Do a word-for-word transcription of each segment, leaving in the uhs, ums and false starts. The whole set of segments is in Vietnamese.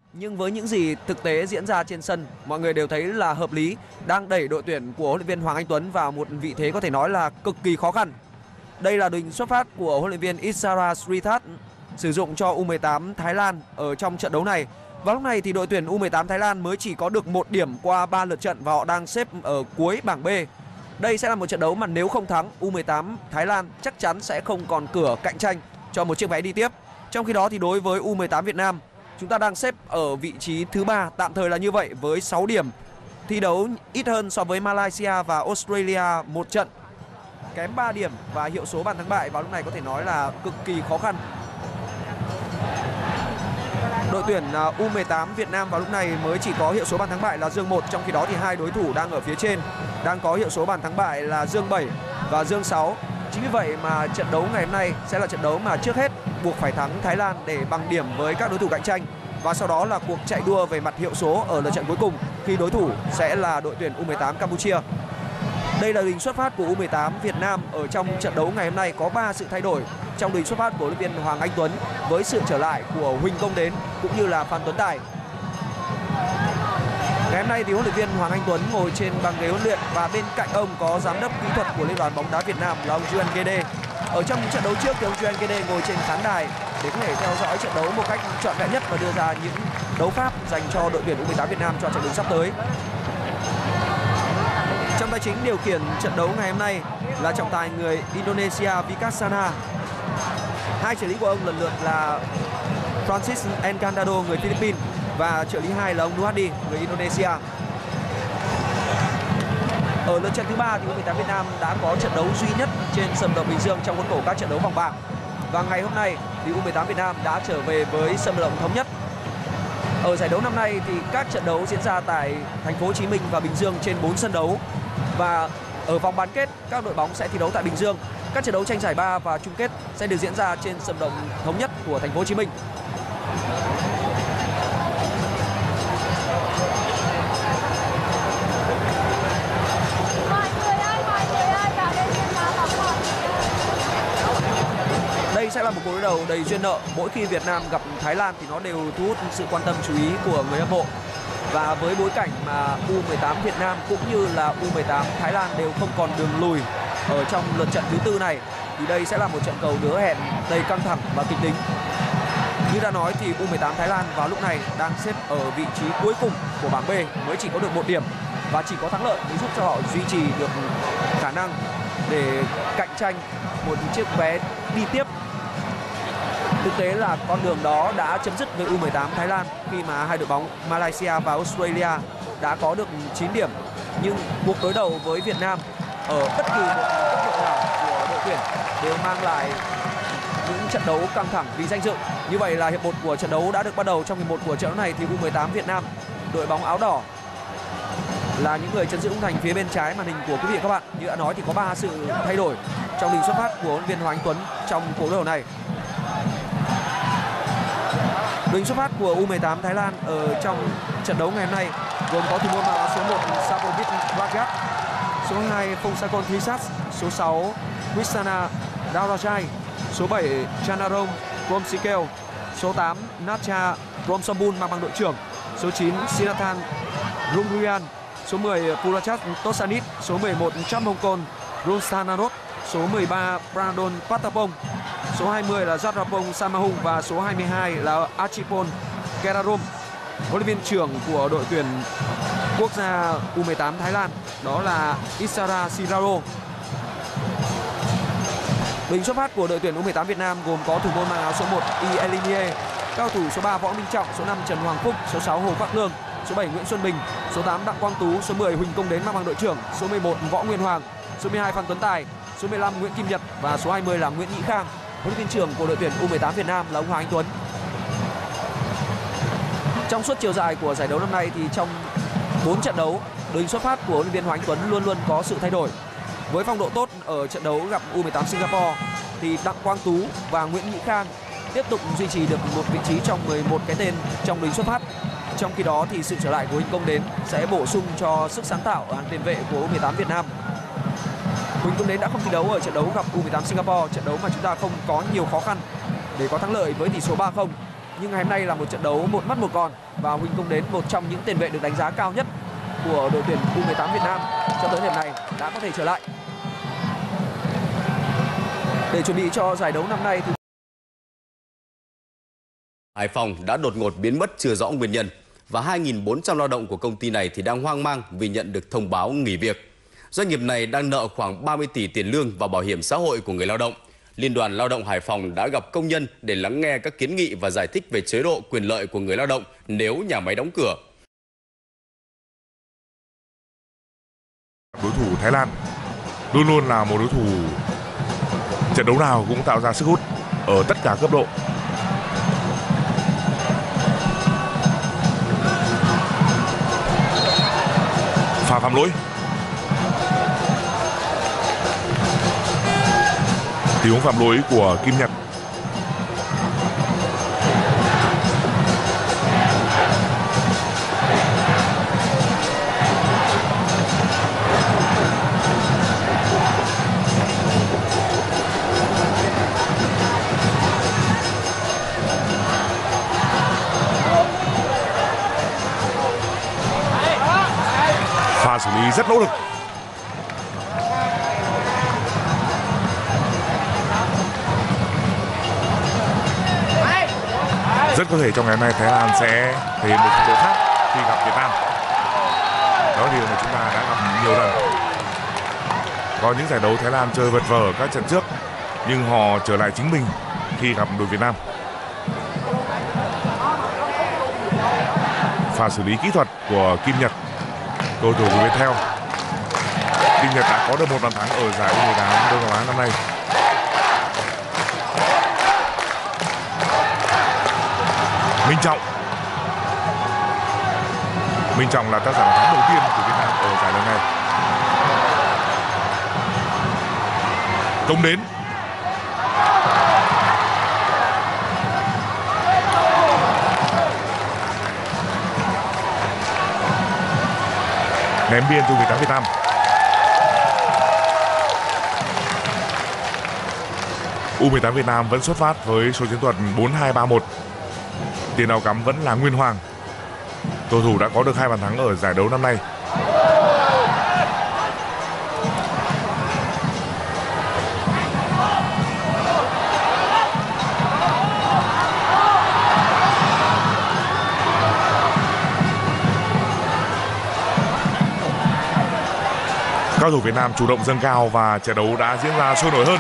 Nhưng với những gì thực tế diễn ra trên sân, mọi người đều thấy là hợp lý, đang đẩy đội tuyển của huấn luyện viên Hoàng Anh Tuấn vào một vị thế có thể nói là cực kỳ khó khăn. Đây là đội hình xuất phát của huấn luyện viên Isara Srithat sử dụng cho u mười tám Thái Lan ở trong trận đấu này. Và lúc này thì đội tuyển u mười tám Thái Lan mới chỉ có được một điểm qua ba lượt trận và họ đang xếp ở cuối bảng B. Đây sẽ là một trận đấu mà nếu không thắng, u mười tám Thái Lan chắc chắn sẽ không còn cửa cạnh tranh cho một chiếc vé đi tiếp. Trong khi đó thì đối với u mười tám Việt Nam, chúng ta đang xếp ở vị trí thứ ba, tạm thời là như vậy với sáu điểm, thi đấu ít hơn so với Malaysia và Australia một trận, kém ba điểm và hiệu số bàn thắng bại vào lúc này có thể nói là cực kỳ khó khăn. Đội tuyển u mười tám Việt Nam vào lúc này mới chỉ có hiệu số bàn thắng bại là dương một, trong khi đó thì hai đối thủ đang ở phía trên đang có hiệu số bàn thắng bại là dương bảy và dương sáu. Chính vì vậy mà trận đấu ngày hôm nay sẽ là trận đấu mà trước hết buộc phải thắng Thái Lan để bằng điểm với các đối thủ cạnh tranh, và sau đó là cuộc chạy đua về mặt hiệu số ở lượt trận cuối cùng khi đối thủ sẽ là đội tuyển u mười tám Campuchia. Đây là đội hình xuất phát của u mười tám Việt Nam ở trong trận đấu ngày hôm nay, có ba sự thay đổi trong đội hình xuất phát của huấn luyện viên Hoàng Anh Tuấn với sự trở lại của Huỳnh Công Đến cũng như là Phan Tuấn Tài. Ngày hôm nay thì huấn luyện viên Hoàng Anh Tuấn ngồi trên băng ghế huấn luyện và bên cạnh ông có giám đốc kỹ thuật của Liên đoàn bóng đá Việt Nam là ông Juan Gede. Ở trong những trận đấu trước thì ông Juan Gede ngồi trên khán đài để có thể theo dõi trận đấu một cách trọn vẹn nhất và đưa ra những đấu pháp dành cho đội tuyển u mười tám Việt Nam cho trận đấu sắp tới. Trọng tài chính điều khiển trận đấu ngày hôm nay là trọng tài người Indonesia Vikassana. Hai trợ lý của ông lần lượt là Francis Encantado người Philippines và trợ lý hai là ông Nuhadi người Indonesia. Ở lượt trận thứ ba thì u mười tám Việt Nam đã có trận đấu duy nhất trên sân vận động Bình Dương trong khuôn khổ các trận đấu vòng bảng. Và ngày hôm nay thì u mười tám Việt Nam đã trở về với sân vận động Thống Nhất. Ở giải đấu năm nay thì các trận đấu diễn ra tại thành phố Hồ Chí Minh và Bình Dương trên bốn sân đấu. Và ở vòng bán kết, các đội bóng sẽ thi đấu tại Bình Dương. Các trận đấu tranh giải ba và chung kết sẽ được diễn ra trên sân vận động Thống Nhất của thành phố Hồ Chí Minh. Đây sẽ là một cuộc đối đầu đầy duyên nợ. Mỗi khi Việt Nam gặp Thái Lan thì nó đều thu hút sự quan tâm chú ý của người hâm mộ. Và với bối cảnh mà u mười tám Việt Nam cũng như là u mười tám Thái Lan đều không còn đường lùi ở trong lượt trận thứ tư này thì đây sẽ là một trận cầu hứa hẹn đầy căng thẳng và kịch tính. Như đã nói thì u mười tám Thái Lan vào lúc này đang xếp ở vị trí cuối cùng của bảng B, mới chỉ có được một điểm và chỉ có thắng lợi mới giúp cho họ duy trì được khả năng để cạnh tranh một chiếc vé đi tiếp. Thực tế là con đường đó đã chấm dứt với u mười tám Thái Lan khi mà hai đội bóng Malaysia và Australia đã có được chín điểm. Nhưng cuộc đối đầu với Việt Nam ở bất kỳ một cấp độ nào của đội tuyển đều mang lại những trận đấu căng thẳng vì danh dự. Như vậy là hiệp một của trận đấu đã được bắt đầu. Trong hiệp một của trận đấu này thì u mười tám Việt Nam, đội bóng áo đỏ là những người chấn giữ khung thành phía bên trái màn hình của quý vị và các bạn. Như đã nói thì có ba sự thay đổi trong đội xuất phát của huấn luyện viên Hoàng Anh Tuấn trong cuộc đối đầu này. Đội xuất phát của u mười tám Thái Lan ở trong trận đấu ngày hôm nay gồm có thủ môn mang áo số một Sapovit Rajat, số hai Phongsakorn Trisat, số sáu Krishna Daurajai, số bảy Chanarom Kromsikeo, số tám Natcha Kromsombun mang bằng đội trưởng, số chín Sinathan Rungrian, số mười Purachat Tosanit, số mười một Champongkon Runstanarot, số mười ba Pranadon Patapong, số hai mươi là Jatrapong Samahung và số hai mươi hai là Achipon Kerarom. Huấn luyện viên trưởng của đội tuyển quốc gia u mười tám Thái Lan đó là Isara Siraro. Đội hình xuất phát của đội tuyển u mười tám Việt Nam gồm có thủ môn mang áo số một Y Elinie, cao thủ số ba Võ Minh Trọng, số năm Trần Hoàng Phúc, số sáu Hồ Khắc Lương, số bảy Nguyễn Xuân Bình, số tám Đặng Quang Tú, số mười Huỳnh Công Đến mang bằng đội trưởng, số mười một Võ Nguyên Hoàng, số mười hai Phan Tuấn Tài, số mười lăm Nguyễn Kim Nhật và số hai mươi là Nguyễn Nhĩ Khang. Huấn luyện viên trưởng của đội tuyển u mười tám Việt Nam là ông Hoàng Anh Tuấn. Trong suốt chiều dài của giải đấu năm nay thì trong bốn trận đấu, đội hình xuất phát của huấn luyện viên Hoàng Anh Tuấn luôn luôn có sự thay đổi. Với phong độ tốt ở trận đấu gặp u mười tám Singapore thì Đặng Quang Tú và Nguyễn Nhĩ Khang tiếp tục duy trì được một vị trí trong mười một cái tên trong đội hình xuất phát. Trong khi đó thì sự trở lại của Huỳnh Công Đến sẽ bổ sung cho sức sáng tạo ở hàng tiền vệ của u mười tám Việt Nam. Huỳnh Công Đến đã không thi đấu ở trận đấu gặp u mười tám Singapore, trận đấu mà chúng ta không có nhiều khó khăn để có thắng lợi với tỷ số ba không. Nhưng ngày hôm nay là một trận đấu một mất một còn Và Huỳnh Công Đến, một trong những tiền vệ được đánh giá cao nhất của đội tuyển U mười tám Việt Nam cho tới điểm này, đã có thể trở lại. Để chuẩn bị cho giải đấu năm nay thì Hải Phòng đã đột ngột biến mất chưa rõ nguyên nhân và hai nghìn bốn trăm lao động của công ty này thì đang hoang mang vì nhận được thông báo nghỉ việc. Doanh nghiệp này đang nợ khoảng ba mươi tỷ tiền lương và bảo hiểm xã hội của người lao động. Liên đoàn Lao động Hải Phòng đã gặp công nhân để lắng nghe các kiến nghị và giải thích về chế độ quyền lợi của người lao động nếu nhà máy đóng cửa. Đối thủ Thái Lan luôn luôn là một đối thủ trận đấu nào cũng tạo ra sức hút ở tất cả cấp độ. Pha phạm lỗi. Tình huống phạm lỗi của Kim Nhật. Pha xử lý rất nỗ lực. Rất có thể trong ngày hôm nay Thái Lan sẽ thể hiện một phong độ khác khi gặp Việt Nam. Đó là điều mà chúng ta đã gặp nhiều lần. Có những giải đấu Thái Lan chơi vật vờ các trận trước, nhưng họ trở lại chính mình khi gặp đội Việt Nam. Pha xử lý kỹ thuật của Kim Nhật, cầu thủ của Viettel. Kim Nhật đã có được một bàn thắng ở giải U mười tám Đông Nam Á năm nay. Minh Trọng. Minh Trọng là tác giả bàn thắng đầu tiên của Việt Nam ở giải lần này. Công Đến. Ném biên cho U mười tám Việt Nam. U mười tám Việt Nam vẫn xuất phát với số chiến thuật bốn hai ba một. Tiền đạo cắm vẫn là Nguyên Hoàng. Cầu thủ đã có được hai bàn thắng ở giải đấu năm nay. Cao thủ Việt Nam chủ động dâng cao và trận đấu đã diễn ra sôi nổi hơn.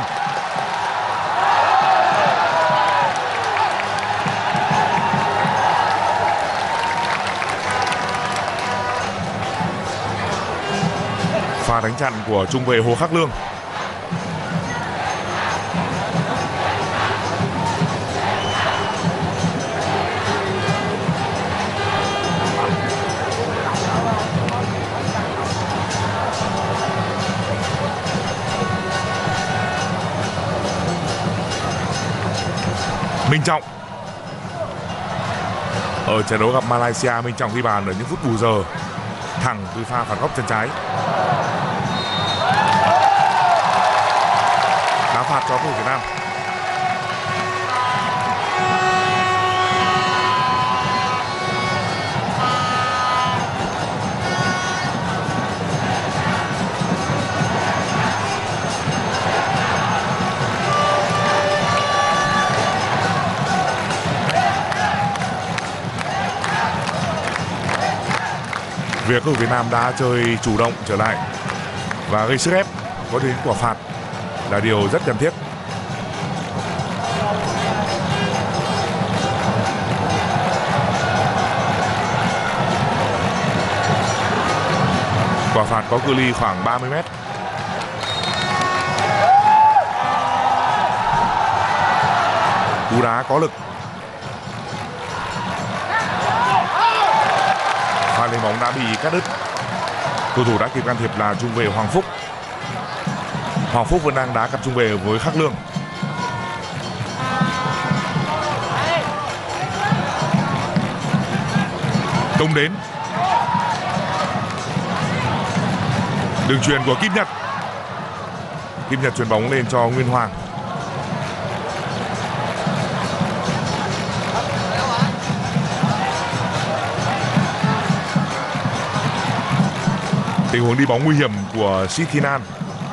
Pha đánh chặn của trung vệ Hồ Khắc Lương. Minh Trọng. Ở trận đấu gặp Malaysia, Minh Trọng ghi bàn ở những phút bù giờ thẳng từ pha phạt góc chân trái. Đá phạt cho cầu thủ Việt Nam. Việc cầu thủ Việt Nam đã chơi chủ động trở lại và gây sức ép có đến quả phạt là điều rất cần thiết. Quả phạt có cự ly khoảng ba mươi mét. Cú đá có lực. Pha lên bóng đã bị cắt đứt. Cầu thủ đã kịp can thiệp là trung vệ Hoàng Phúc. Hoàng Phúc vẫn đang đá cặp trung vệ với Khắc Lương. Công Đến. Đường chuyền của Kim Nhật. Kim Nhật chuyền bóng lên cho Nguyên Hoàng. Tình huống đi bóng nguy hiểm của Sithinan.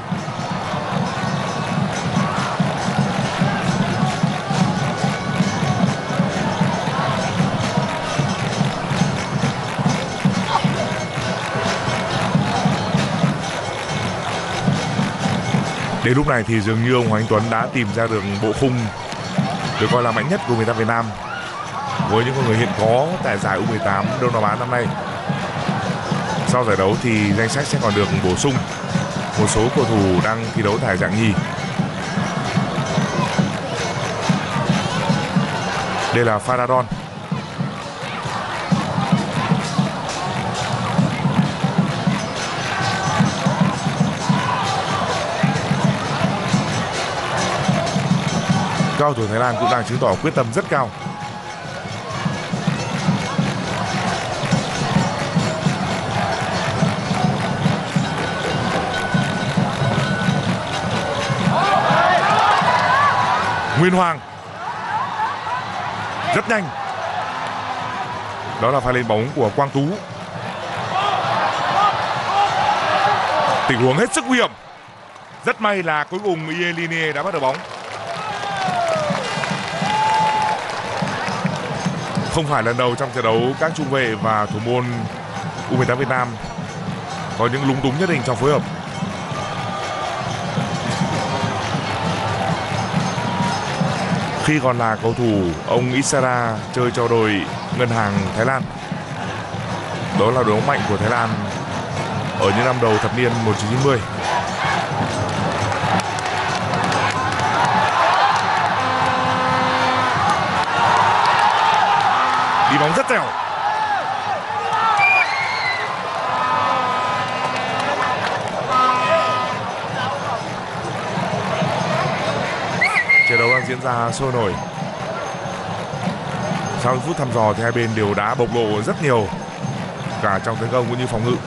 Đến lúc này thì dường như ông Hoàng Anh Tuấn đã tìm ra được bộ khung được coi là mạnh nhất của U mười tám Việt Nam với những con người hiện có tại giải U mười tám Đông Nam Á năm nay. Sau giải đấu thì danh sách sẽ còn được bổ sung một số cầu thủ đang thi đấu tại hạng nhì. Đây là Faradon. Cao thủ Thái Lan cũng đang chứng tỏ quyết tâm rất cao. Nguyên Hoàng rất nhanh. Đó là pha lên bóng của Quang Tú. Tình huống hết sức nguy hiểm. Rất may là cuối cùng Ieline đã bắt được bóng. Không phải lần đầu trong trận đấu các trung vệ và thủ môn U mười tám Việt Nam có những lúng túng nhất định trong phối hợp. Khi còn là cầu thủ, ông Isara chơi cho đội Ngân hàng Thái Lan. Đó là đội bóng mạnh của Thái Lan ở những năm đầu thập niên một nghìn chín trăm chín mươi. Đi bóng rất dẻo. Trận đấu đang diễn ra sôi nổi. Sau những phút thăm dò thì hai bên đều đã bộc lộ rất nhiều, cả trong tấn công cũng như phòng ngự.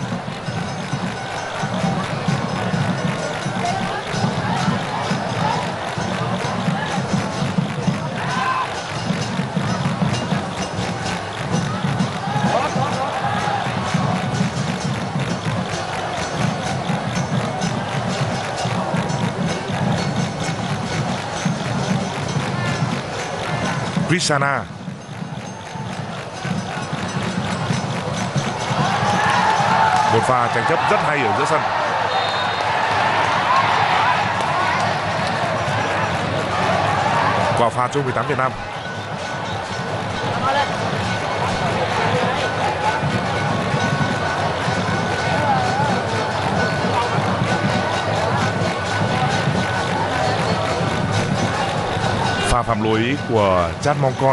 Krishna. Một pha tranh chấp rất hay ở giữa sân. Quả phạt cho U mười tám Việt Nam. Pha phạm lỗi của Chat Mongkon.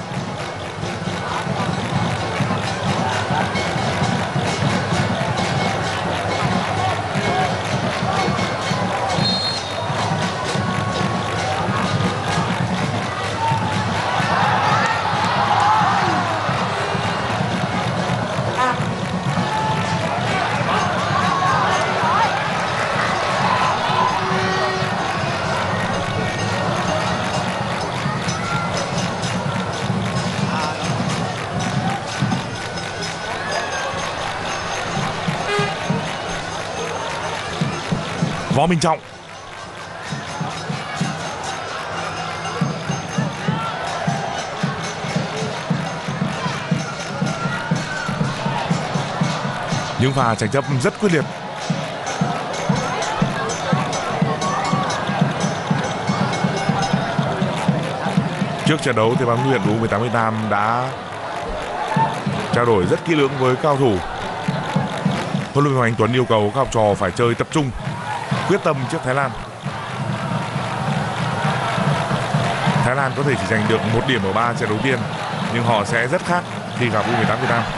Võ Minh Trọng. Những pha tranh chấp rất quyết liệt. Trước trận đấu thì ban huấn luyện của U mười tám Việt Nam đã trao đổi rất kỹ lưỡng với cao thủ. Huấn luyện viên Hoàng Anh Tuấn yêu cầu các học trò phải chơi tập trung, quyết tâm trước Thái Lan. Thái Lan có thể chỉ giành được một điểm ở ba trận đấu tiên, nhưng họ sẽ rất khác khi gặp U mười tám Việt Nam.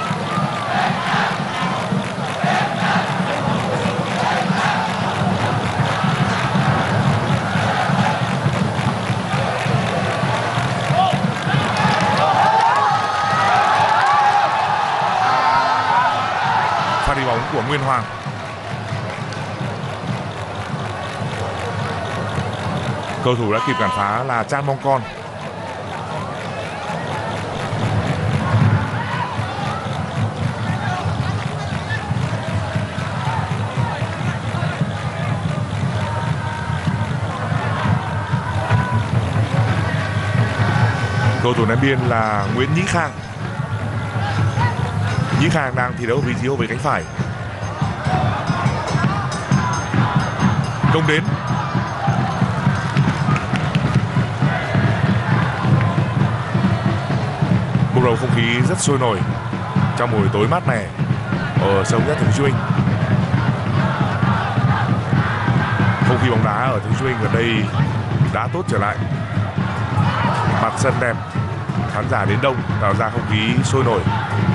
Pha đi bóng của Nguyên Hoàng. Cầu thủ đã kịp cản phá là Chan Mongkon. Cầu thủ ném biên là Nguyễn Nhĩ Khang. Nhĩ Khang đang thi đấu vị trí hậu vệ cánh phải. Công đến. Một bầu không khí rất sôi nổi trong buổi tối mát mẻ ở sân nhất Thành phố Hồ Chí Minh. Không khí bóng đá ở Thành phố Hồ Chí Minh gần đây đã tốt trở lại. Mặt sân đẹp, khán giả đến đông tạo ra không khí sôi nổi.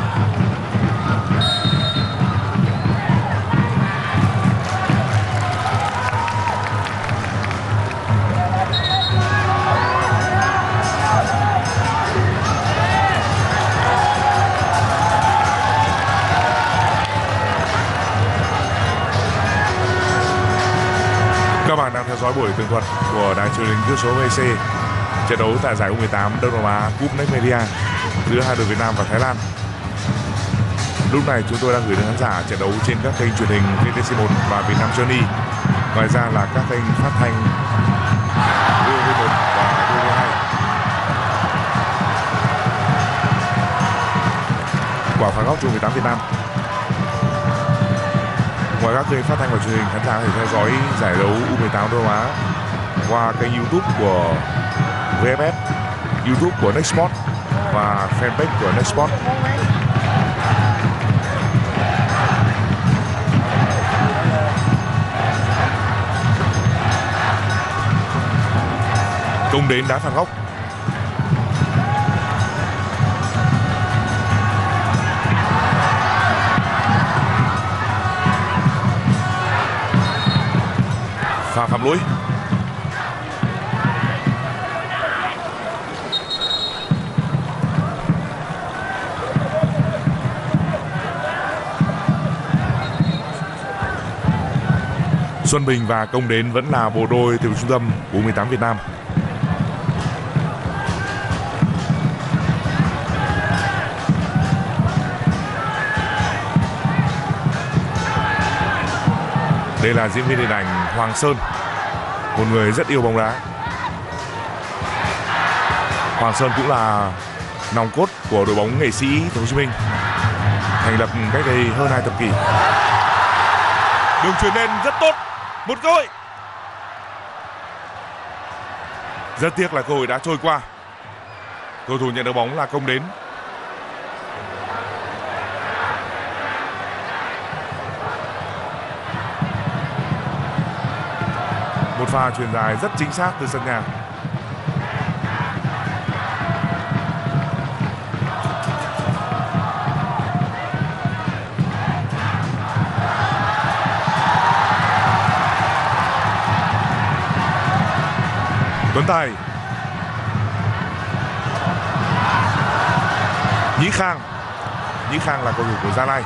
Các bạn đang theo dõi buổi tường thuật của đài truyền hình kỹ thuật số vê xê trận đấu tại giải U mười tám Đông Nam Á Cup Next Media giữa hai đội Việt Nam và Thái Lan. Lúc này chúng tôi đang gửi đến khán giả trận đấu trên các kênh truyền hình vê tê xê một và Việt Nam Journey. Ngoài ra là các kênh phát thanh vê o vê một và vê o vê hai. Quả phạt góc cho U mười tám Việt Nam. Ngoài các kênh phát thanh và truyền hình, khán giả có thể theo dõi giải đấu U mười tám Đông Nam Á qua kênh YouTube của vê ép ép, YouTube của Nextsport và fanpage của Nextsport. Công đến đá phạt góc. Pha phạm lỗi. Xuân Bình và Công đến vẫn là bộ đôi từ trung tâm của U mười tám Việt Nam. Đây là diễn viên điện ảnh Hoàng Sơn, một người rất yêu bóng đá. Hoàng Sơn cũng là nòng cốt của đội bóng Nghệ sĩ Thành phố Hồ Chí Minh, thành lập cách đây hơn hai thập kỷ. Đường chuyền lên rất tốt, một cơ hội. Rất tiếc là cơ hội đã trôi qua. Cầu thủ nhận được bóng là Công đến. Một pha chuyền dài rất chính xác từ sân nhà. Tuấn Tài. Nhĩ Khang. Nhĩ Khang là cầu thủ của Gia Lai.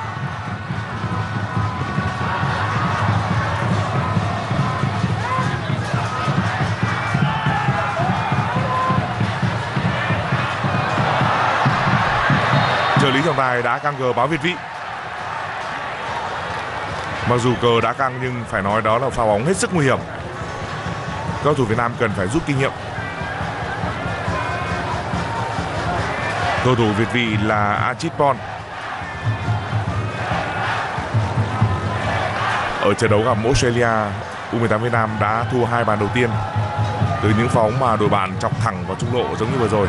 Trợ lý trọng tài đã căng cờ báo việt vị. Mặc dù cờ đã căng nhưng phải nói đó là pha bóng hết sức nguy hiểm. Cầu thủ Việt Nam cần phải rút kinh nghiệm. Cầu thủ việt vị là Achitpon. Ở trận đấu gặp Australia, U mười tám Việt Nam đã thua hai bàn đầu tiên từ những pha bóng mà đội bạn chọc thẳng vào trung lộ giống như vừa rồi.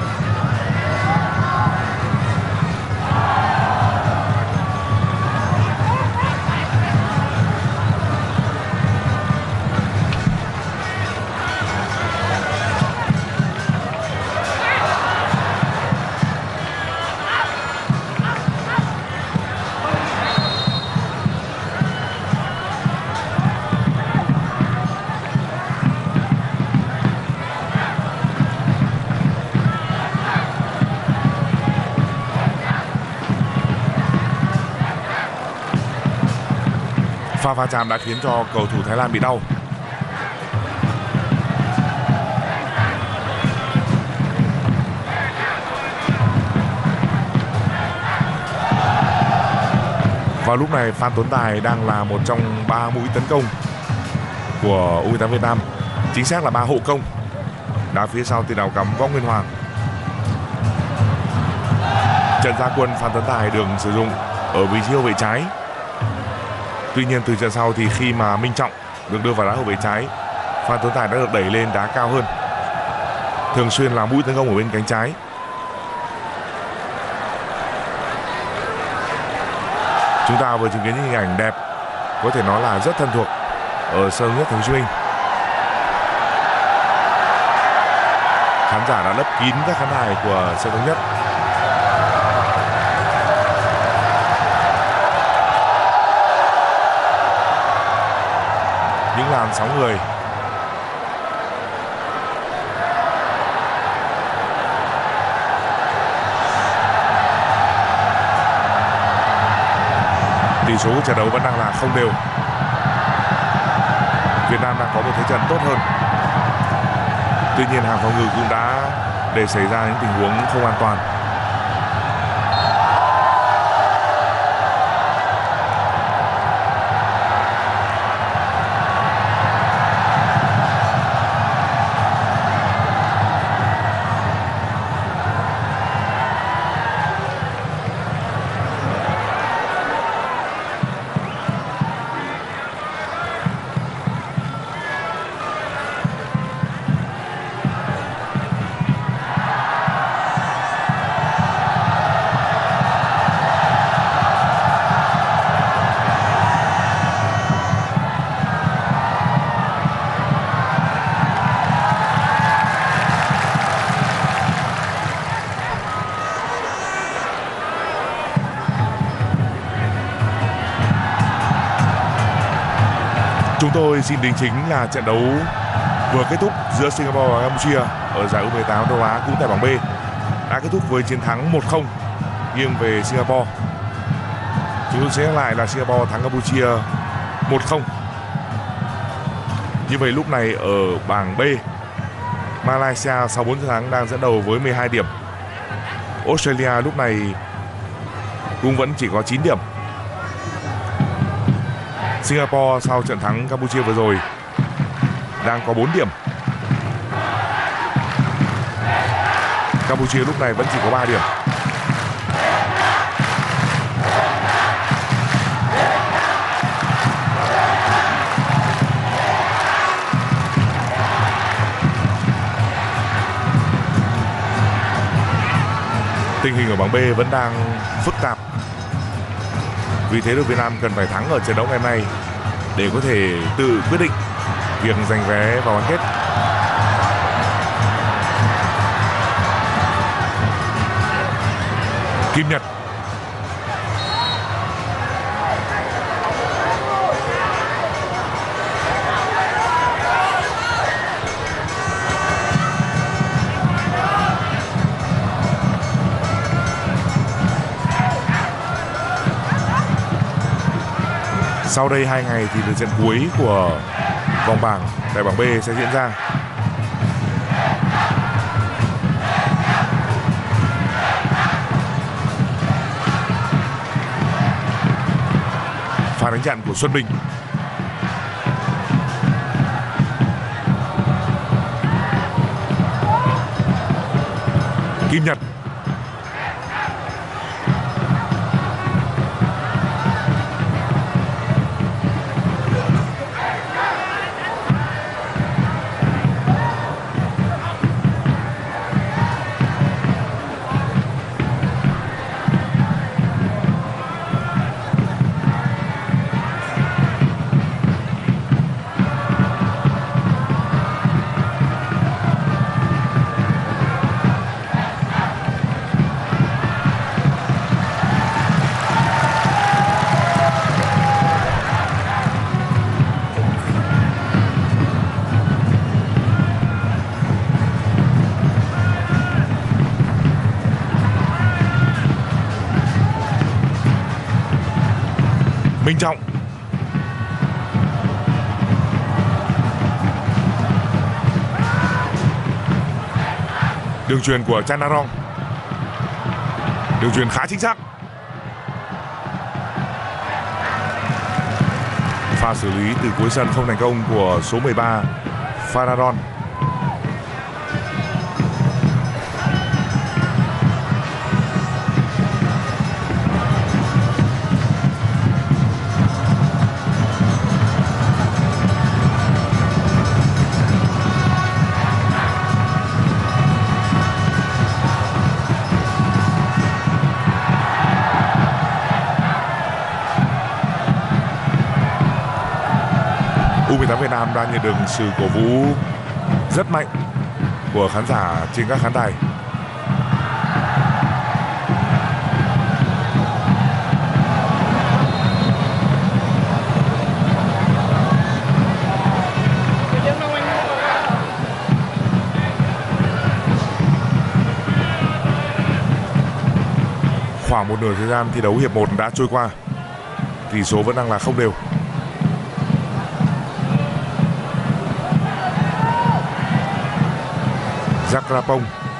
Pha va chạm đã khiến cho cầu thủ Thái Lan bị đau. Vào lúc này Phan Tuấn Tài đang là một trong ba mũi tấn công của U mười tám Việt Nam, chính xác là ba hộ công, đá phía sau tiền đạo cắm Võ Nguyên Hoàng. Trận ra quân Phan Tấn Tài được sử dụng ở vị trí hậu vệ trái. Tuy nhiên từ trận sau thì khi mà Minh Trọng được đưa vào đá hậu vệ trái, Phan Tuấn Tài đã được đẩy lên đá cao hơn, thường xuyên làm mũi tấn công ở bên cánh trái. Chúng ta vừa chứng kiến những hình ảnh đẹp, có thể nói là rất thân thuộc ở sân nhất Thành phố Hồ Chí Minh. Khán giả đã lấp kín các khán đài của sân Thống Nhất. Những làn sóng người. Tỷ số của trận đấu vẫn đang là không đều. Việt Nam đang có một thế trận tốt hơn. Tuy nhiên hàng phòng ngự cũng đã để xảy ra những tình huống không an toàn. Chúng tôi xin đính chính là trận đấu vừa kết thúc giữa Singapore và Campuchia ở giải U mười tám châu Á cũng tại bảng B đã kết thúc với chiến thắng một không nghiêng về Singapore. Chúng tôi sẽ nhắc lại là Singapore thắng Campuchia một không. Như vậy lúc này ở bảng B, Malaysia sau bốn trận thắng đang dẫn đầu với mười hai điểm. Australia lúc này cũng vẫn chỉ có chín điểm. Singapore sau trận thắng Campuchia vừa rồi đang có bốn điểm. Campuchia lúc này vẫn chỉ có ba điểm. Tình hình ở bảng B vẫn đang phức tạp. Vì thế đội Việt Nam cần phải thắng ở trận đấu ngày hôm nay để có thể tự quyết định việc giành vé vào bán kết. Kim Nhật. Sau đây hai ngày thì trận cuối của vòng bảng tại bảng B sẽ diễn ra. Pha đánh chặn của Xuân Bình. Kim Nhật. Minh Trọng. Đường chuyền của Chanarong. Đường chuyền khá chính xác. Pha xử lý từ cuối sân không thành công của số mười ba Faradon. U mười tám Việt Nam đang nhận được sự cổ vũ rất mạnh của khán giả trên các khán đài. Khoảng một nửa thời gian thi đấu hiệp một đã trôi qua, tỷ số vẫn đang là không đều. Jack Rapong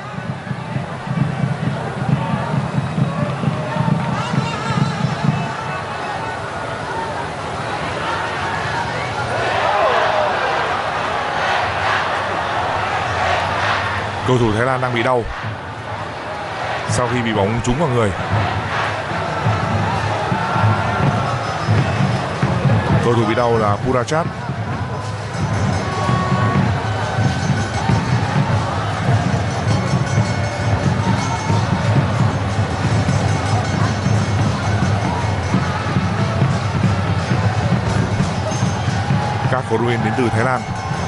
cầu thủ Thái Lan đang bị đau sau khi bị bóng trúng vào người. Cầu thủ bị đau là Purachat. Các cổ động viên đến từ Thái Lan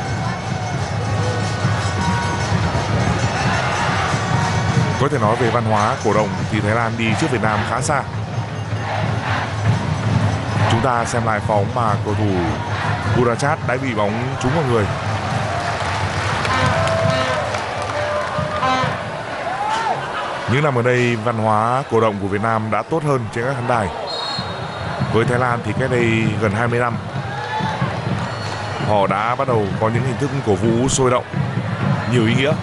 có thể nói về văn hóa cổ động thì Thái Lan đi trước Việt Nam khá xa. Chúng ta xem lại pha bóng mà cầu thủ Purachat đã bị bóng trúng vào người. Những năm ở đây văn hóa cổ động của Việt Nam đã tốt hơn trên các khán đài. Với Thái Lan thì cách đây gần hai mươi năm họ đã bắt đầu có những hình thức cổ vũ sôi động, nhiều ý nghĩa.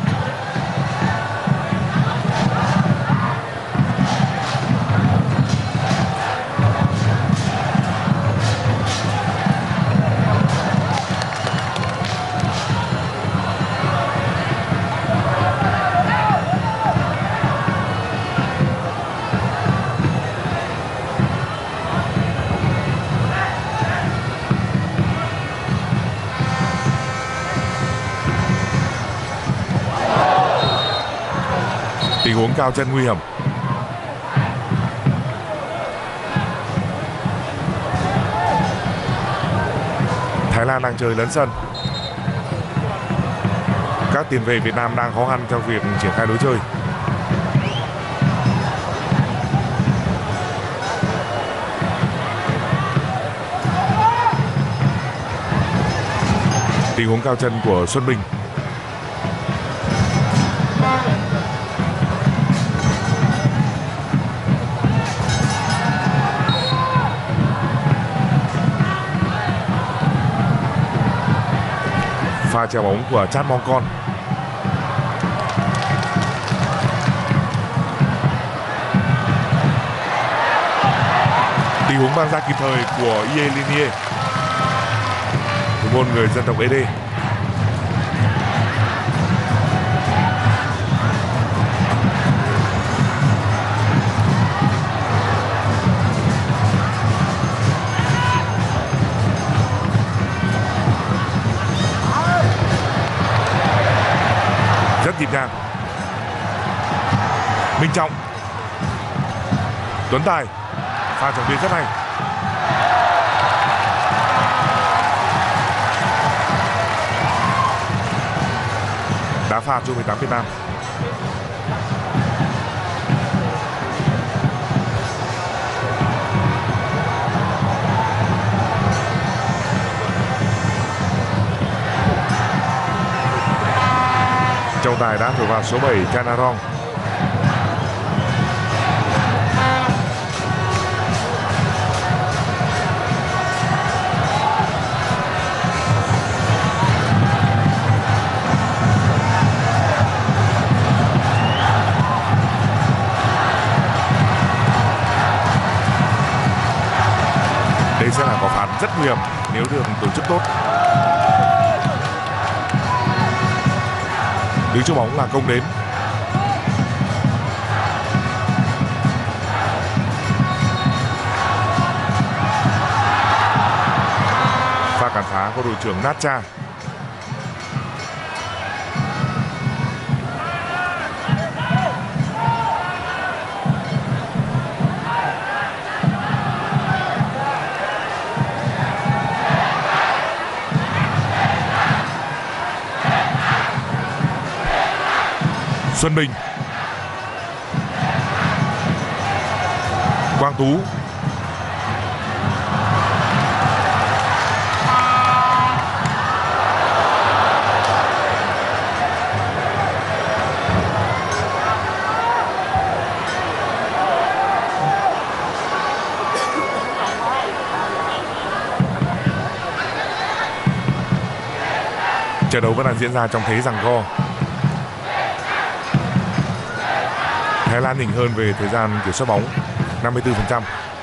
Tình huống cao chân nguy hiểm. Thái Lan đang chơi lấn sân. Các tiền vệ Việt Nam đang khó khăn trong việc triển khai đối chơi. Tình huống cao chân của Xuân Bình. Pha chèo bóng của Chat Mongkon. Tình huống ban ra kịp thời của Ye Linie, thủ môn người dân tộc ét đê. Rất nhịp nhàng. Minh Trọng, Tuấn Tài, pha trọng biên rất hay. Đá phạt cho mười tám Việt Nam. Trọng tài đã thổi vào số bảy Chanarong. Đây sẽ là quả phạt rất nguy hiểm nếu được tổ chức tốt. Đứng trước bóng là Công đến. Pha cản phá của đội trưởng Natcha. Xuân Bình, Quang Tú, trận đấu vẫn đang diễn ra trong thế giằng co. Thái Lan nhỉnh hơn về thời gian kiểm soát bóng năm mươi tư phần trăm.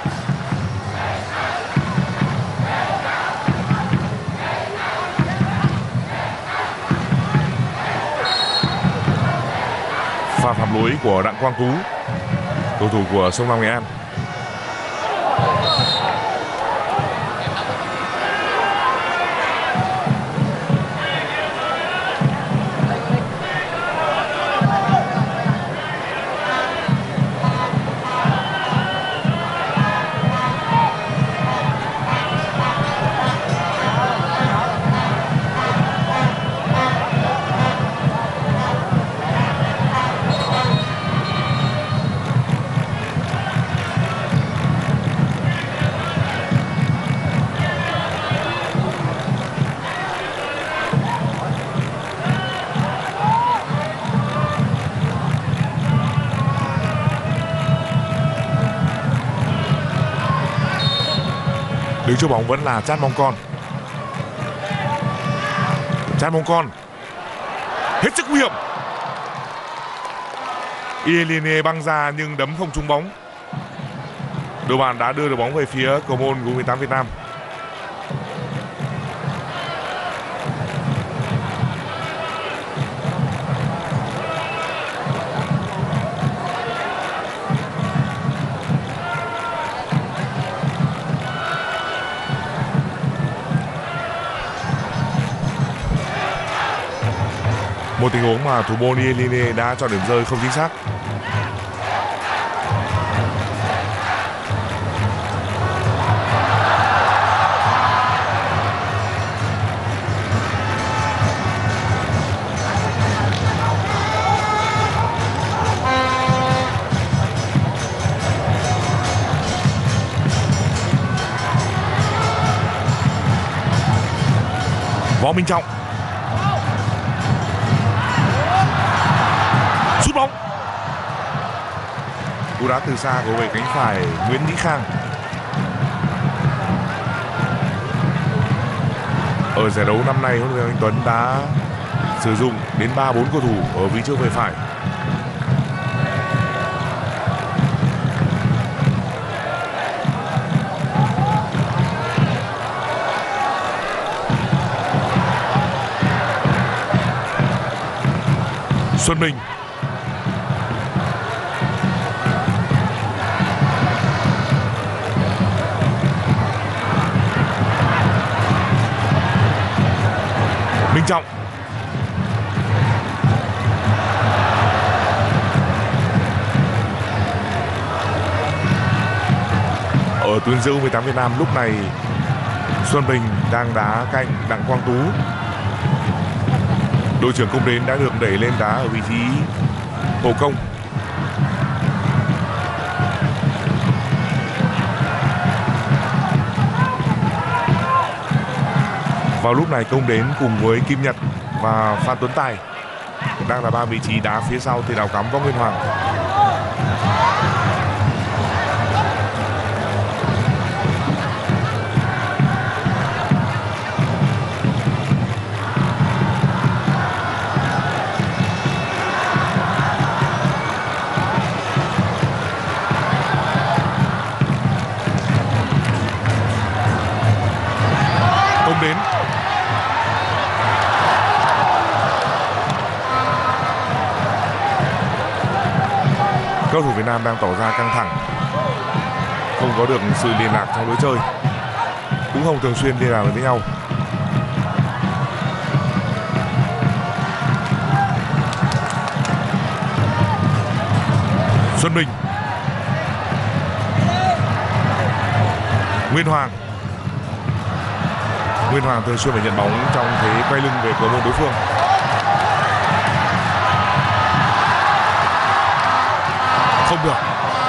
Pha phạm lỗi của Đặng Quang Tú, cầu thủ của Sông Lam Nghệ An. Đứng trước bóng vẫn là Chat Mong Con. Chat Mong Con hết sức nguy hiểm. Ieline băng ra nhưng đấm không trúng bóng. Đội bạn đã đưa được bóng về phía cầu môn của u mười tám Việt Nam. Một tình huống mà thủ môn Ieline đã chọn điểm rơi không chính xác. Võ Minh Trọng, sút bóng, cú đá từ xa của về cánh phải Nguyễn Mỹ Khang. Ở giải đấu năm nay, huấn luyện viên Anh Tuấn đã sử dụng đến ba bốn cầu thủ ở vị trước về phải. Xuân Bình, Minh Trọng, ở tuyến giữa u mười tám Việt Nam lúc này Xuân Bình đang đá cạnh Đặng Quang Tú. Đội trưởng Công Đến đã được đẩy lên đá ở vị trí Hồ Công. Vào lúc này Công Đến cùng với Kim Nhật và Phan Tuấn Tài đang là ba vị trí đá phía sau tiền đạo cắm Võ Nguyên Hoàng. Đến cầu thủ Việt Nam đang tỏ ra căng thẳng, không có được sự liên lạc trong lối chơi, cũng không thường xuyên liên lạc với nhau. Xuân Bình, Nguyên Hoàng. Nguyên Hoàng thường xuyên phải nhận bóng trong thế quay lưng về cầu môn đối phương. không được.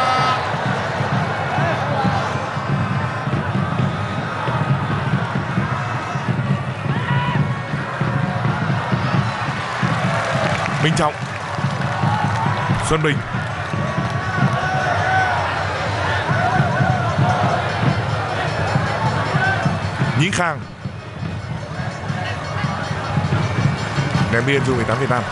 Minh Trọng, Xuân Bình, Nhĩ Khang, ném biên cho mười tám Việt Nam.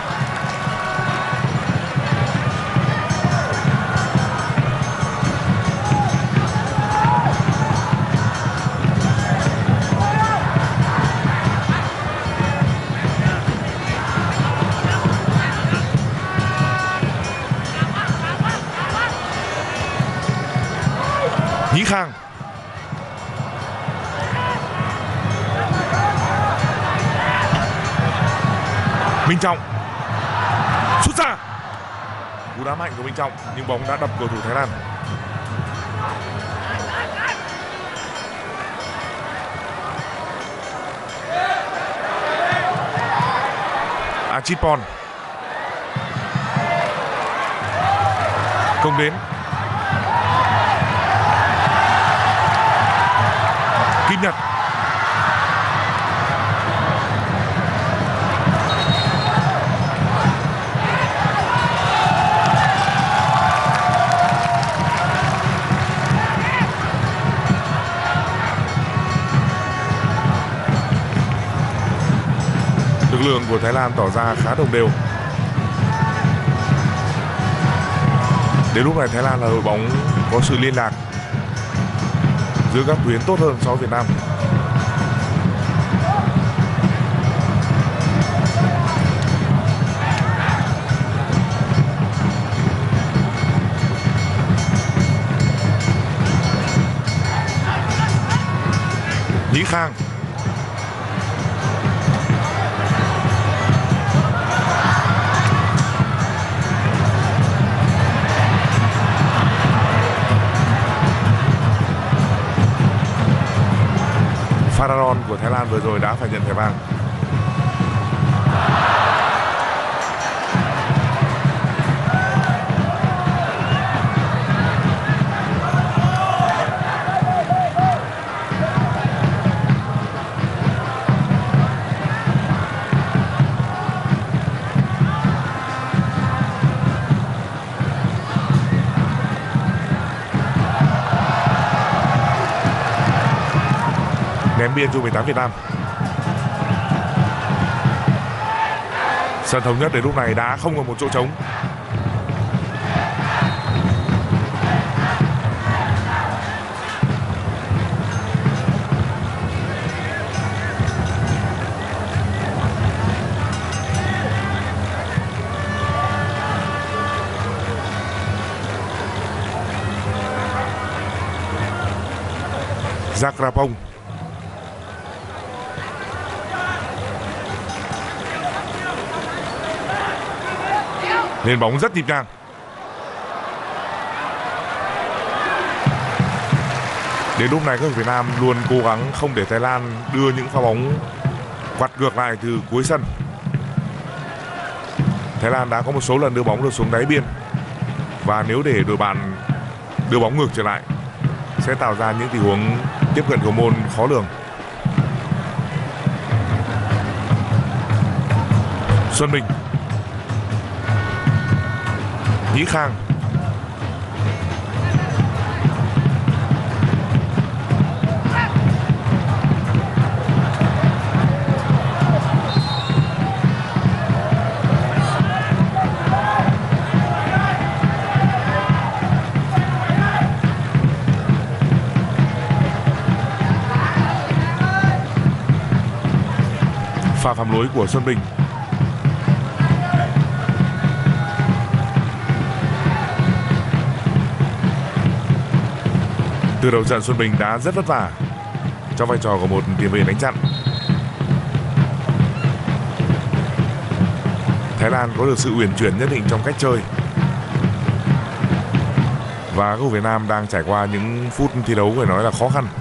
Nhĩ Khang, Minh Trọng sút ra, cú đá mạnh của Minh Trọng nhưng bóng đã đập cầu thủ Thái Lan. Achipon công đến, Kim Nhật, lực lượng của Thái Lan tỏ ra khá đồng đều. Đến lúc này Thái Lan là đội bóng có sự liên lạc giữa các tuyến tốt hơn so với Việt Nam. Nhĩ Khang, Pharaon của Thái Lan vừa rồi đã phải nhận thẻ vàng. Ném biên cho mười tám Việt Nam. Sân Thống Nhất đến lúc này đã không còn một chỗ trống. Jakrapong, lên bóng rất nhịp nhàng. Đến lúc này các Việt Nam luôn cố gắng không để Thái Lan đưa những pha bóng quặt ngược lại từ cuối sân. Thái Lan đã có một số lần đưa bóng được xuống đáy biên, và nếu để đội bạn đưa bóng ngược trở lại sẽ tạo ra những tình huống tiếp cận cầu môn khó lường. Xuân Bình, Nhĩ Khang, pha phạm lỗi của Xuân Bình. Từ đầu trận Xuân Bình đã rất vất vả trong vai trò của một tiền vệ đánh chặn. Thái Lan có được sự uyển chuyển nhất định trong cách chơi, và cầu thủ Việt Nam đang trải qua những phút thi đấu phải nói là khó khăn.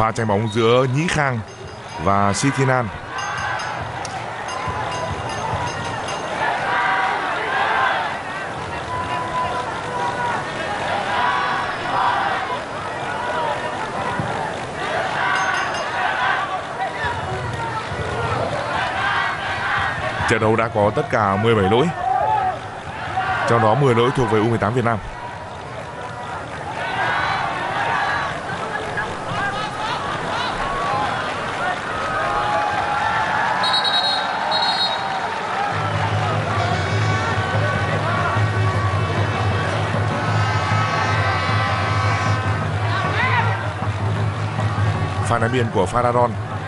Pha tranh bóng giữa Nhĩ Khang và Sithinan. Trận đấu đã có tất cả mười bảy lỗi, trong đó mười lỗi thuộc về U mười tám Việt Nam. Pha đá biên của Faradon.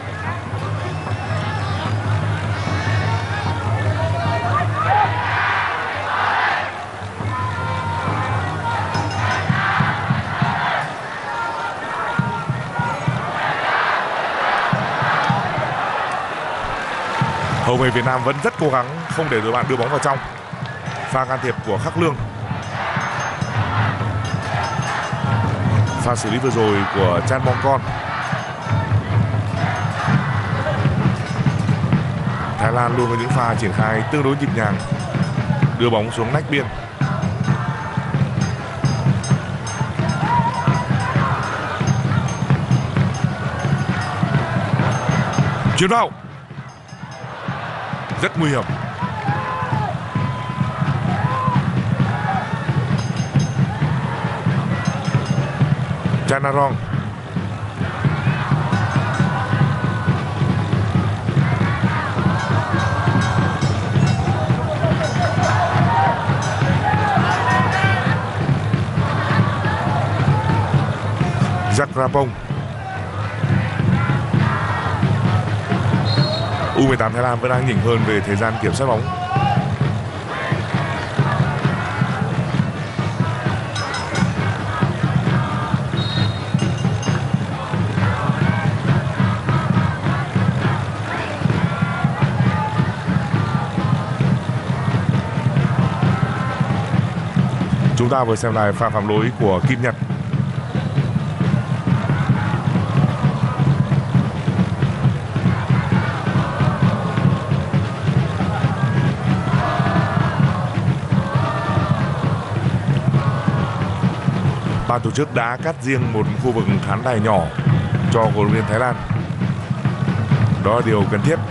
Hậu vệ Việt Nam vẫn rất cố gắng không để đội bạn đưa bóng vào trong. Pha can thiệp của Khắc Lương. Pha xử lý vừa rồi của Chan Bong Con. Thái Lan luôn có những pha triển khai tương đối nhịp nhàng, đưa bóng xuống nách biên. Chuyền vào rất nguy hiểm. Chanarong. Jack Rapong. U mười tám Thái Lan vẫn đang nhỉnh hơn về thời gian kiểm soát bóng. Chúng ta vừa xem lại pha phạm lỗi của Kim Nhật. Ban tổ chức đã cắt riêng một khu vực khán đài nhỏ cho cổ động viên Thái Lan. Đó là điều cần thiết.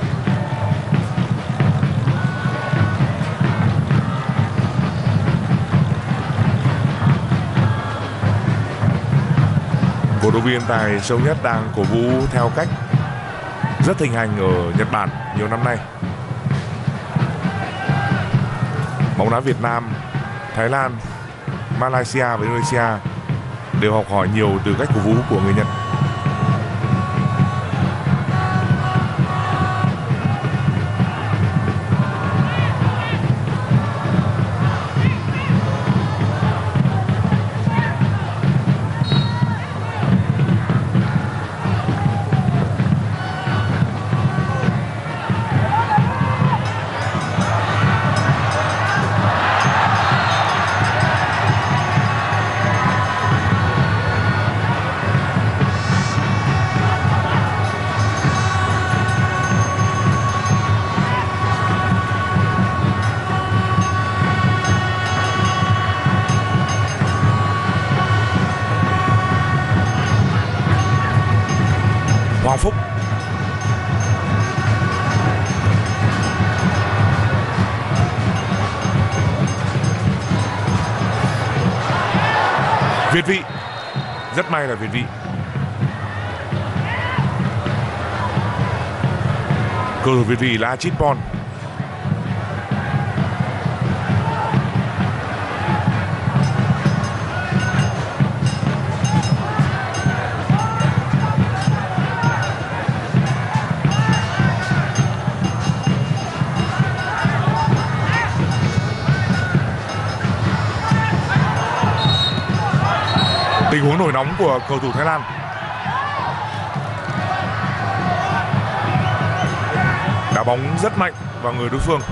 Cổ động viên tài sâu nhất đang cổ vũ theo cách rất thịnh hành ở Nhật Bản nhiều năm nay. Bóng đá Việt Nam, Thái Lan, Malaysia và Indonesia đều học hỏi nhiều từ cách cổ vũ của người Nhật. Hoàng Phúc. Việt vị. Rất may là Việt vị. Cầu thủ Việt vị là Chitpon. Tình huống nổi nóng của cầu thủ Thái Lan. Đá bóng rất mạnh vào người đối phương.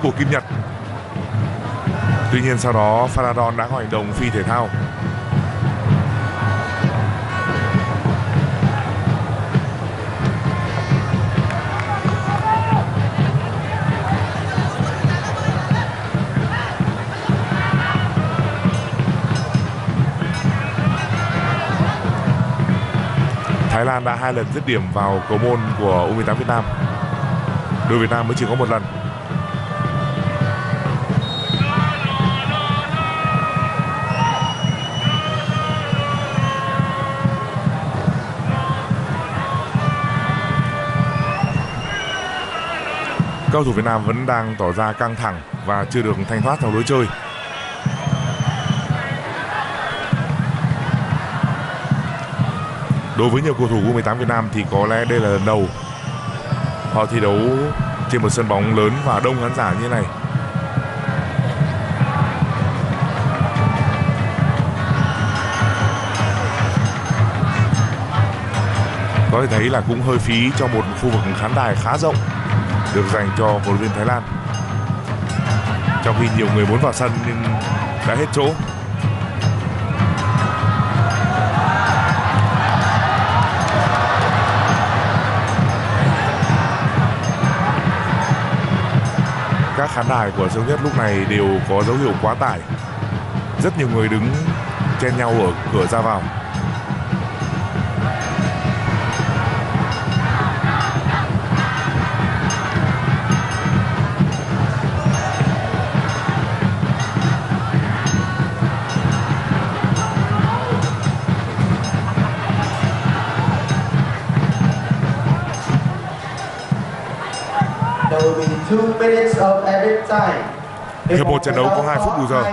của Kim Nhật. Tuy nhiên sau đó Faradon đã có hành động phi thể thao. Thái Lan đã hai lần dứt điểm vào cầu môn của u mười tám Việt Nam. Đội Việt Nam mới chỉ có một lần. Cầu thủ Việt Nam vẫn đang tỏ ra căng thẳng và chưa được thanh thoát trong lối chơi. Đối với nhiều cầu thủ u mười tám Việt Nam thì có lẽ đây là lần đầu họ thi đấu trên một sân bóng lớn và đông khán giả như thế này. Có thể thấy là cũng hơi phí cho một khu vực khán đài khá rộng được dành cho huấn luyện viên Thái Lan. Trong khi nhiều người muốn vào sân nhưng đã hết chỗ. Các khán đài của sân nhất lúc này đều có dấu hiệu quá tải. Rất nhiều người đứng chen nhau ở cửa ra vào. Hiệp một trận đấu có hai phút bù giờ.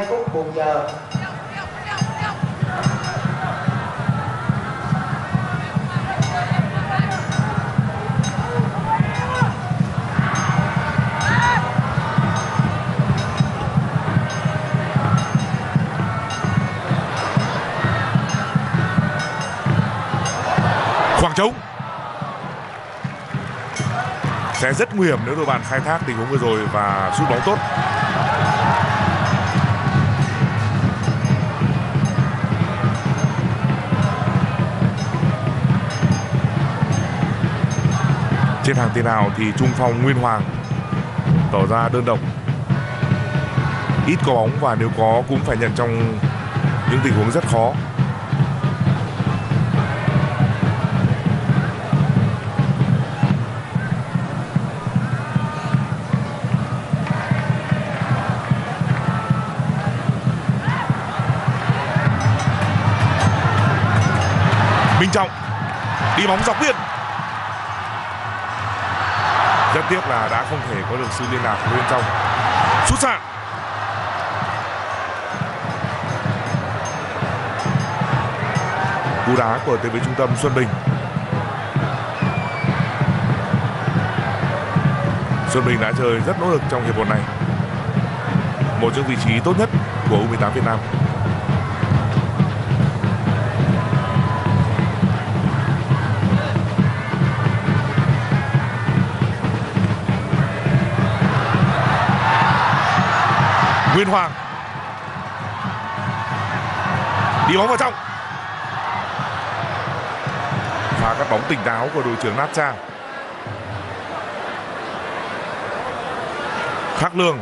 Khoảng trống sẽ rất nguy hiểm nếu đội bạn khai thác tình huống vừa rồi và sút bóng tốt. Trên hàng tiền đạo thì trung phong Nguyên Hoàng tỏ ra đơn độc, ít có bóng và nếu có cũng phải nhận trong những tình huống rất khó. Minh Trọng đi bóng dọc biên. Rất tiếc là đã không thể có được sự liên lạc bên trong. Sút xa. Cú đá của tiền vệ trung tâm Xuân Bình. Xuân Bình đã chơi rất nỗ lực trong hiệp một này. Một trong vị trí tốt nhất của u mười tám Việt Nam. Nguyên Hoàng đi bóng vào trong. Pha cắt bóng tỉnh táo của đội trưởng Nát Trang. Khắc Lương.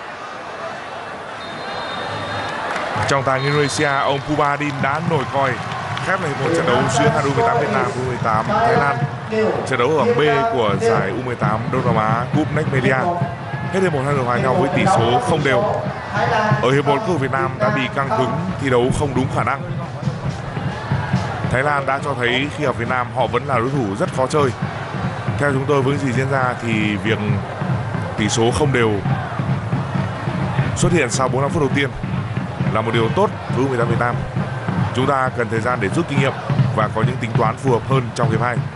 Trọng tài Indonesia ông Pubadin đã nổi còi khép lại một trận đấu giữa hai đội u mười tám Việt Nam và u mười tám Thái Lan. Trận đấu ở bảng B của giải u mười tám Đông Nam Á Cup Next Media. Hết hiệp một hai đội hòa nhau với tỷ số không đều. Ở hiệp một, cầu thủ Việt Nam đã bị căng cứng, thi đấu không đúng khả năng. Thái Lan đã cho thấy khi gặp Việt Nam họ vẫn là đối thủ rất khó chơi. Theo chúng tôi với những gì diễn ra thì việc tỷ số không đều xuất hiện sau bốn mươi lăm phút đầu tiên là một điều tốt với u mười tám Việt Nam. Chúng ta cần thời gian để rút kinh nghiệm và có những tính toán phù hợp hơn trong hiệp hai.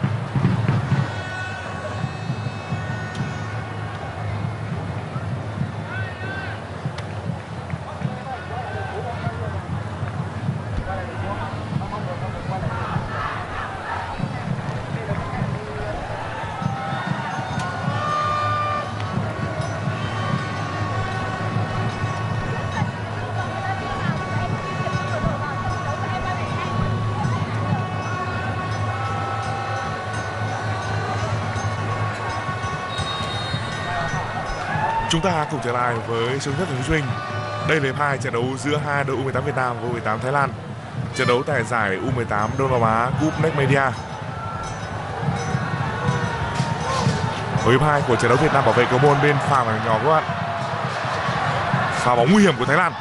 Chúng ta cùng trở lại với sân rất Thành phố Hồ Chí Minh. Đây là hiệp hai trận đấu giữa hai đội u mười tám Việt Nam và u mười tám Thái Lan. Trận đấu tại giải u mười tám Đông Nam Á Cup Next Media. Ở hiệp hai của trận đấu, Việt Nam bảo vệ cầu môn bên phải mảnh nhỏ các bạn. Pha bóng nguy hiểm của Thái Lan.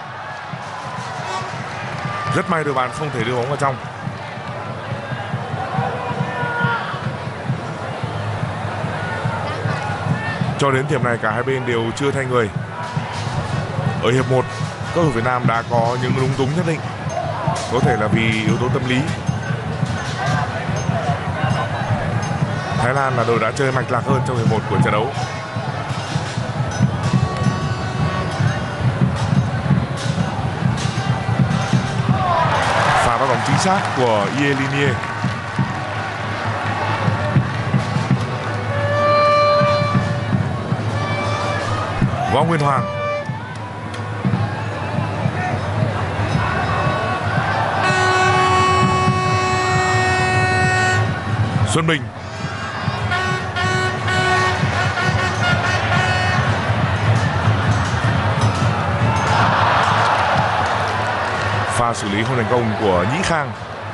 Rất may đội bạn không thể đưa bóng vào trong. Cho đến điểm này cả hai bên đều chưa thay người. Ở hiệp một, các cầu thủ Việt Nam đã có những lúng túng nhất định, có thể là vì yếu tố tâm lý. Thái Lan là đội đã chơi mạch lạc hơn trong hiệp một của trận đấu. Pha bắt bóng chính xác của Yelinie. Võ Nguyên Hoàng. Xuân Bình. Pha xử lý không thành công của Nhĩ Khang.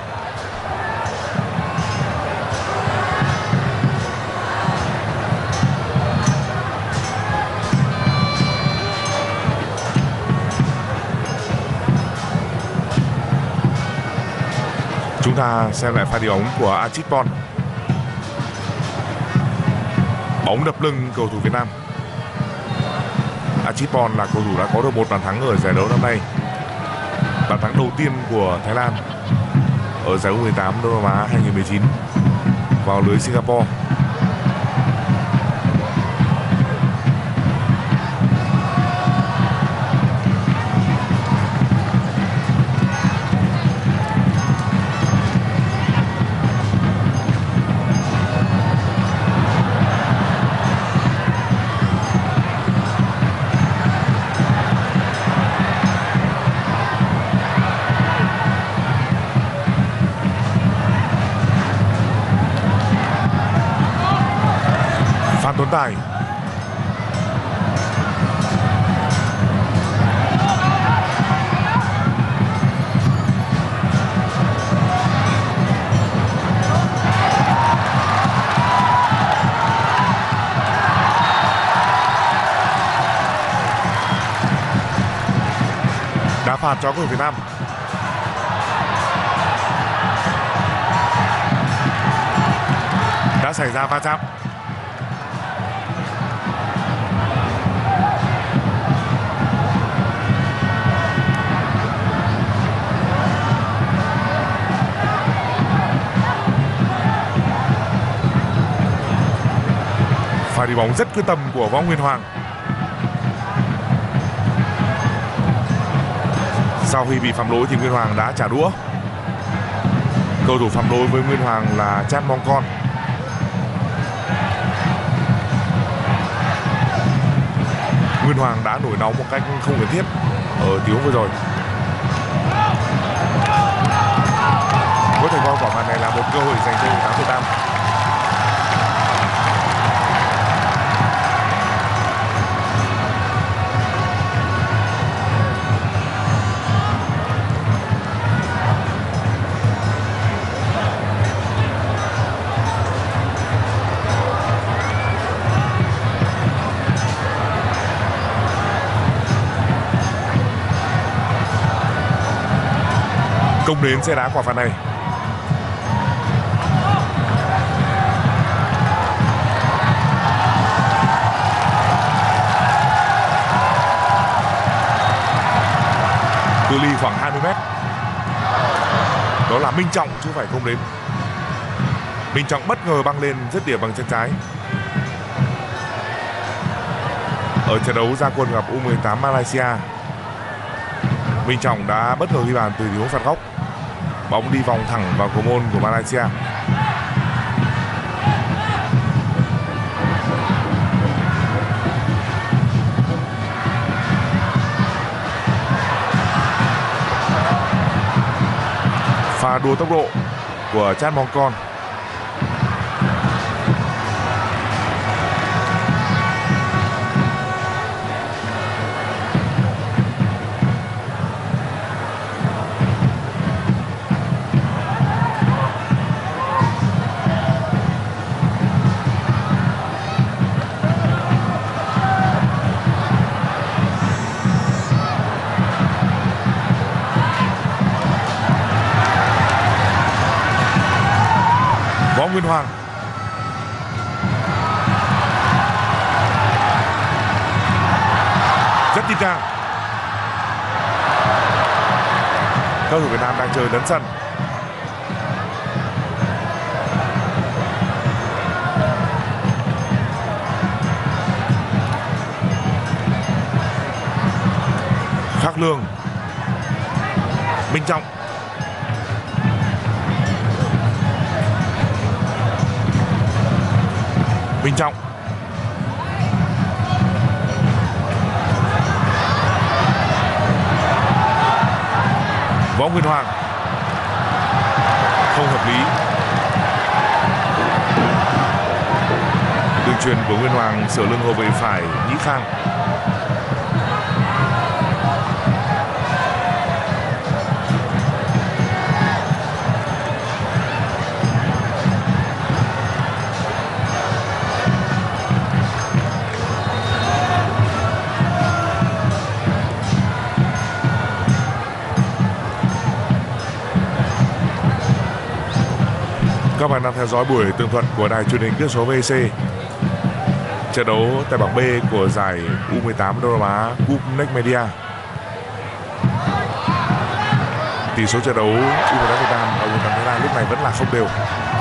Chúng ta xem lại pha đi bóng của Achitpon. Bóng đập lưng cầu thủ Việt Nam. Achitpon là cầu thủ đã có được một bàn thắng ở giải đấu năm nay. Bàn thắng đầu tiên của Thái Lan ở giải u mười tám Đông Nam Á hai không một chín vào lưới Singapore. Tuấn Tài. Đá phạt cho cầu thủ Việt Nam. Đã xảy ra va chạm. Pha đi bóng rất quyết tâm của Võ Nguyên Hoàng. Sau khi bị phạm lỗi thì Nguyên Hoàng đã trả đũa. Cầu thủ phạm lỗi với Nguyên Hoàng là Chan Mong Con. Nguyên Hoàng đã nổi nóng một cách không cần thiết ở tình huống vừa rồi. Có thể coi quả phạt này là một cơ hội dành cho u mười tám Việt Nam. Công đến sẽ đá quả phạt này. Cự ly khoảng hai mươi mét. Đó là Minh Trọng chứ không phải Công đến. Minh Trọng bất ngờ băng lên dứt điểm bằng chân trái. Ở trận đấu ra quân gặp u mười tám Malaysia, Minh Trọng đã bất ngờ ghi bàn từ tình huống phạt góc. Bóng đi vòng thẳng vào cầu môn của Malaysia. Pha đua tốc độ của Chan Mong Con. Võ Nguyên Hoàng. Rất tin căng. Cầu thủ Việt Nam đang chơi lấn sân. Khắc Lương, Minh Trọng, Minh Trọng, Võ Nguyên Hoàng, không hợp lý. Đường truyền của Nguyên Hoàng sửa lưng hậu vệ phải Nhĩ Khang. Các bạn đang theo dõi buổi tường thuật của đài truyền hình kỹ thuật số vê xê. Trận đấu tại bảng B của giải U mười tám Đông Nam Á Cup Next Media. Tỷ số trận đấu U mười tám Việt Nam và U mười tám Thái Lan lúc này vẫn là không đều.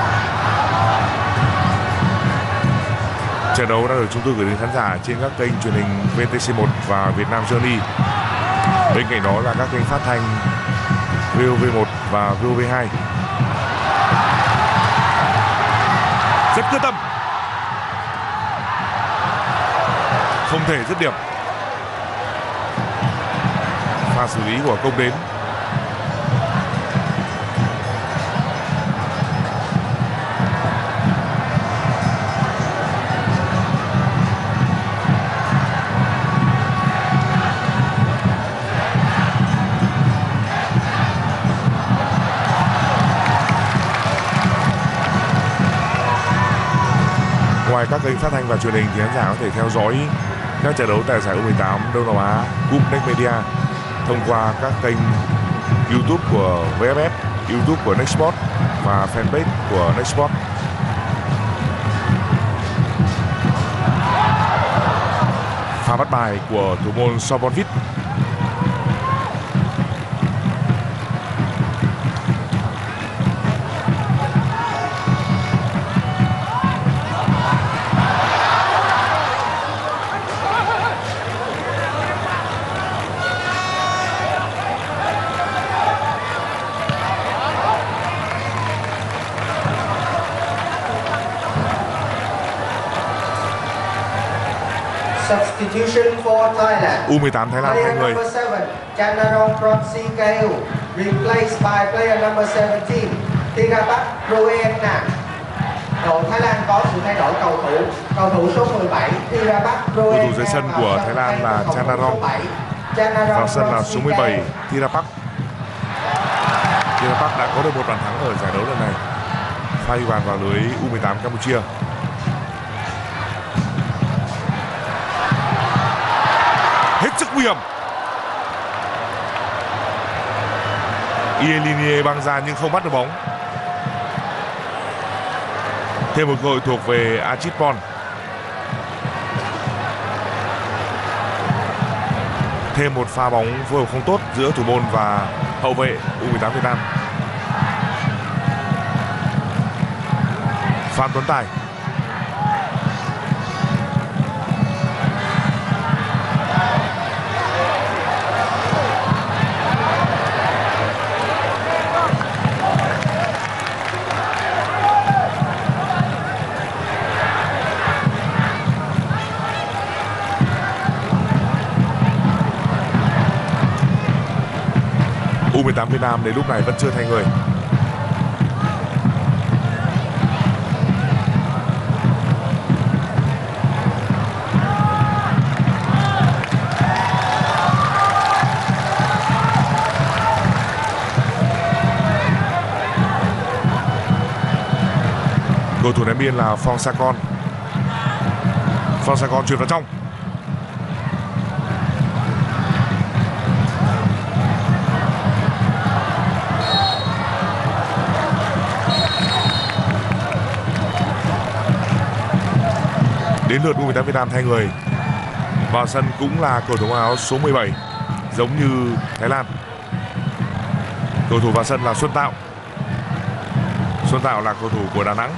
Trận đấu đang được chúng tôi gửi đến khán giả trên các kênh truyền hình vê tê xê một và Việt Nam Journey. Bên cạnh đó là các kênh phát thanh vê o vê một và vê o vê hai. Rất quyết tâm, không thể dứt điểm. Pha xử lý của Công đến. Ngoài các kênh phát thanh và truyền hình thì khán giả có thể theo dõi các trận đấu tại giải U mười tám Đông Nam Á Cup Next Media thông qua các kênh YouTube của vê ép ép, YouTube của Nextsport và fanpage của Nextsport. Pha bắt bài của thủ môn Sobonvit. Substitution for Thailand. U mười tám Thái Lan hai người. Player number seven, Chanarong Protsikeu, replaced by player number seventeen, Thirapat Roenang. Đội Thái Lan có sự thay đổi cầu thủ. Cầu thủ số mười bảy, Thirapat Roenang. Cầu thủ dưới sân của Thái Lan là Chanarong. Vào sân là số mười bảy, Thirapat. Thirapat đã có được một bàn thắng ở giải đấu lần này. Pha ghi bàn vào lưới U mười tám Campuchia. Hết sức nguy hiểm. Ielinie băng ra nhưng không bắt được bóng. Thêm một cơ hội thuộc về Achitpon. Thêm một pha bóng phối hợp không tốt giữa thủ môn và hậu vệ U mười tám Việt Nam. Phan Tuấn Tài. U mười tám Việt Nam đến lúc này vẫn chưa thay người. Cầu thủ ném biên là Phong Sakon. Phong Sakon chuyền vào trong. Đến lượt u mười tám Việt Nam thay người. Vào sân cũng là cầu thủ áo số mười bảy, giống như Thái Lan. Cầu thủ vào sân là Xuân Tạo. Xuân Tạo là cầu thủ của Đà Nẵng.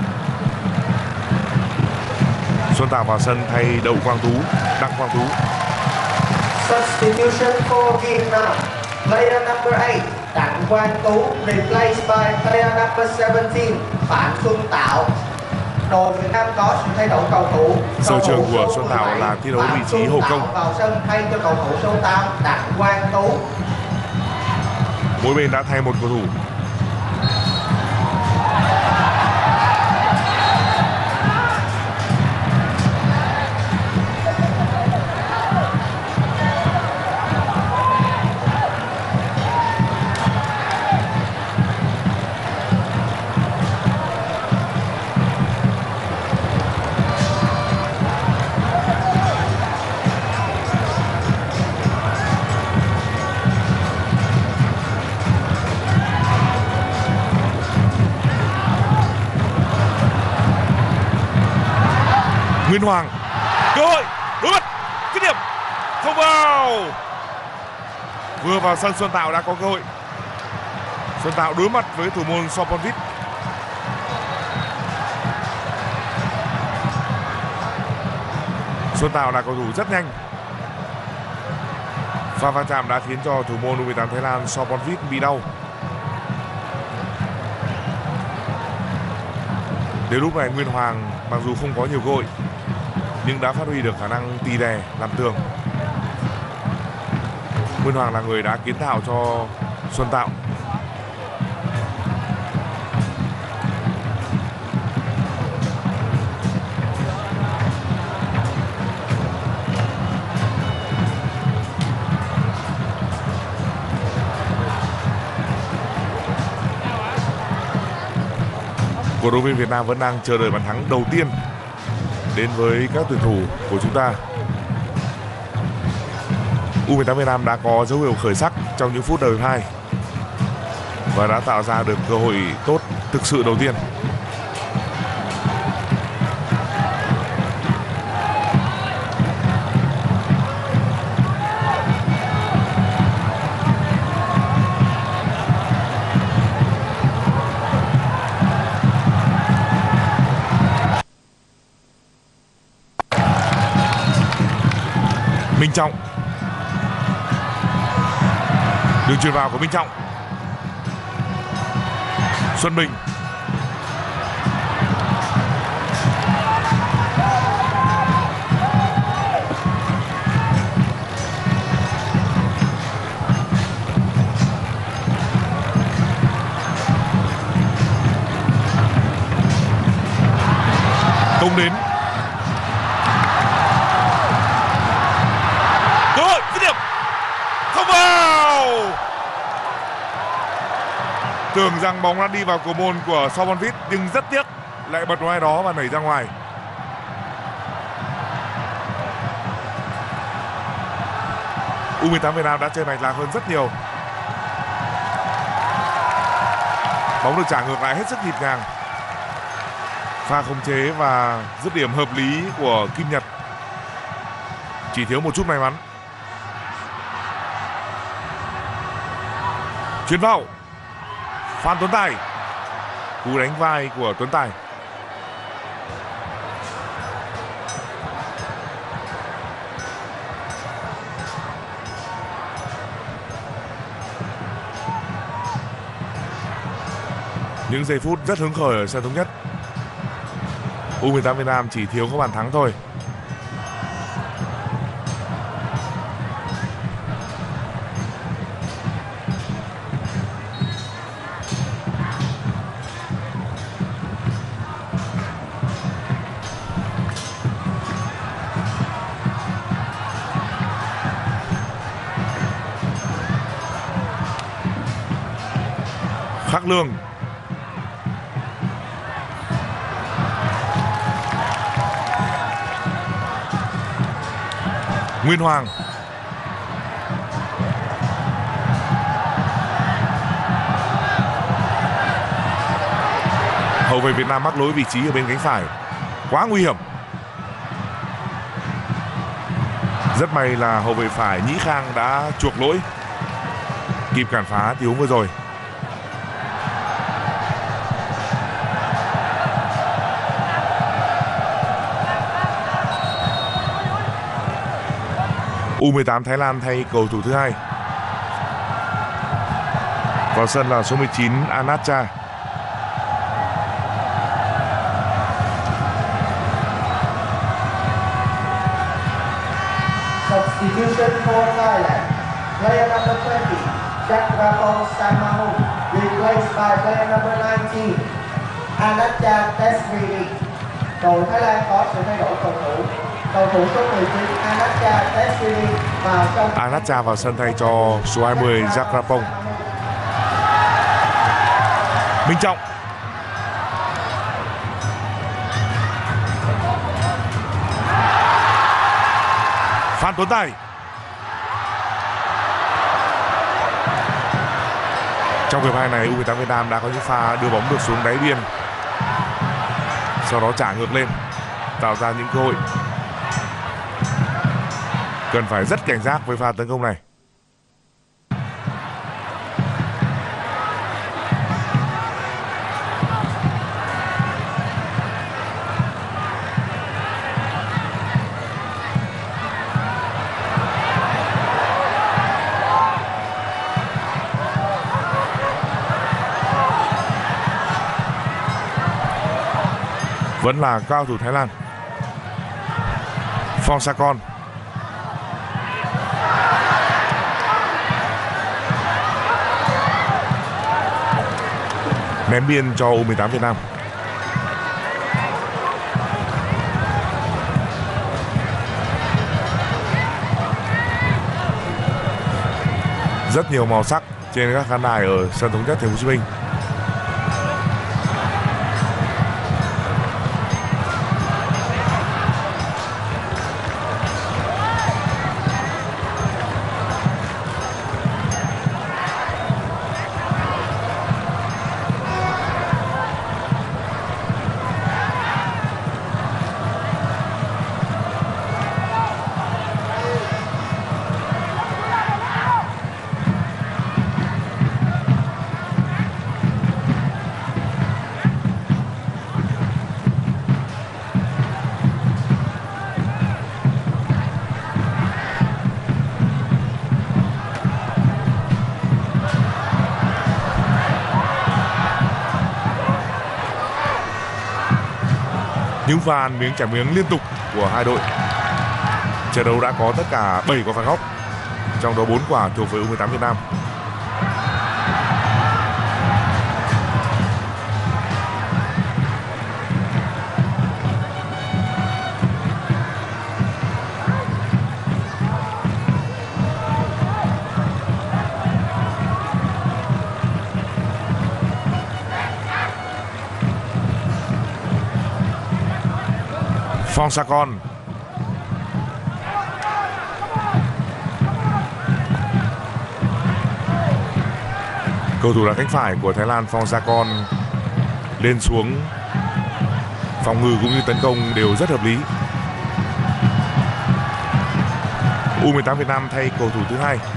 Xuân Tạo vào sân thay Đậu Quang Tú, Đặng Quang Tú. Substitution for Vietnam. Player number eight, Đặng Quang Tú, replaced by player number seventeen, Phạm Xuân Tạo. Đội Việt Nam có sự thay đổi cầu thủ. Sở trường của Xuân Tạo là thi đấu vị trí hậu công. Vào sân thay cho cầu thủ số tám, Đặng Quang Tú. Mỗi bên đã thay một cầu thủ. Nguyên Hoàng, cơ hội đối mặt, dứt điểm không vào. Vừa vào sân Xuân Tạo đã có cơ hội. Xuân Tạo đối mặt với thủ môn Soponvit. Xuân Tạo là cầu thủ rất nhanh. Pha va chạm đã khiến cho thủ môn u mười tám Thái Lan Soponvit bị đau. Đến lúc này Nguyên Hoàng mặc dù không có nhiều cơ hội nhưng đã phát huy được khả năng tì đè làm tường. Nguyên Hoàng là người đã kiến tạo cho Xuân Tạo. Cổ động viên Việt Nam vẫn đang chờ đợi bàn thắng đầu tiên đến với các tuyển thủ của chúng ta. u mười tám Việt Nam đã có dấu hiệu khởi sắc trong những phút đầu hiệp hai và đã tạo ra được cơ hội tốt thực sự đầu tiên. Minh Trọng, đường chuyền vào của Minh Trọng. Xuân Bình, công đến. Tưởng rằng bóng đã đi vào cầu môn của Soponvit nhưng rất tiếc lại bật ngoài đó và nảy ra ngoài. u mười tám Việt Nam đã chơi mạch lạc hơn rất nhiều. Bóng được trả ngược lại hết sức nhịp nhàng. Pha khống chế và dứt điểm hợp lý của Kim Nhật. Chỉ thiếu một chút may mắn. Chuyền vào. Phan Tuấn Tài, cú đánh vai của Tuấn Tài. Những giây phút rất hứng khởi ở sân Thống Nhất. u mười tám Việt Nam chỉ thiếu có bàn thắng thôi. Khắc Lương, Nguyên Hoàng, hậu vệ Việt Nam mắc lỗi vị trí ở bên cánh phải, quá nguy hiểm. Rất may là hậu vệ phải Nhĩ Khang đã chuộc lỗi, kịp cản phá tình huống vừa rồi. U mười tám Thái Lan thay cầu thủ thứ hai. Vào sân là số mười chín Anacha. Substitution for Thailand. Player number twenty, Chakrapong Samahong, replaced by player number nineteen, Anacha Tesriri. Đội Thái Lan có sự thay đổi cầu thủ. Cầu thủ số mười chín Anacha Tesriri vào trong. Anacha vào sân thay cho số hai mươi Chakrapong. Minh Trọng. Phan Tuấn Tài. Trong hiệp hai này U mười tám Việt Nam đã có những pha đưa bóng được xuống đáy biên, sau đó trả ngược lên, tạo ra những cơ hội. Cần phải rất cảnh giác với pha tấn công này. Vẫn là cao thủ Thái Lan, Phongsakorn. Ném biên cho U mười tám Việt Nam. Rất nhiều màu sắc trên các khán đài ở sân Thống Nhất Thành phố Hồ Chí Minh. Những pha ăn miếng trả miếng liên tục của hai đội. Trận đấu đã có tất cả bảy quả phạt góc, trong đó bốn quả thuộc về U mười tám Việt Nam. Phongsakorn. Cầu thủ là cánh phải của Thái Lan Phongsakorn lên xuống phòng ngự cũng như tấn công đều rất hợp lý. U mười tám Việt Nam thay cầu thủ thứ hai.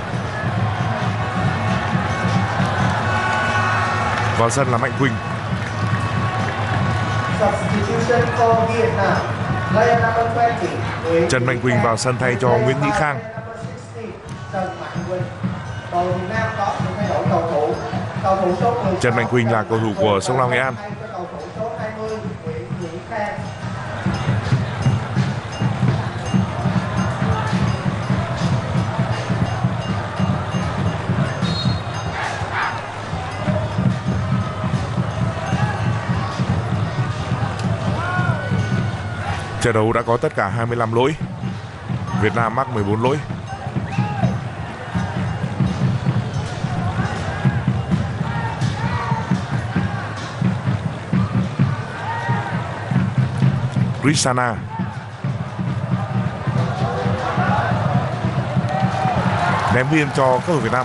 Vào sân là Mạnh Quỳnh. Substitution for Vietnam. Player number twenty. Trần Mạnh Quỳnh vào sân thay cho Nguyễn Nhĩ Khang. Trần Mạnh Quỳnh. Đội Việt Nam có sự thay đổi cầu thủ. Cầu thủ số mười sáu. Trần Mạnh Quỳnh là cầu thủ của Sông Lam Nghệ An. Cầu thủ số hai mươi Nguyễn Nhĩ Khang. Trận đấu đã có tất cả hai mươi lăm lỗi. Việt Nam mắc mười bốn lỗi. Krishna. Ném biên cho các cầu thủ Việt Nam.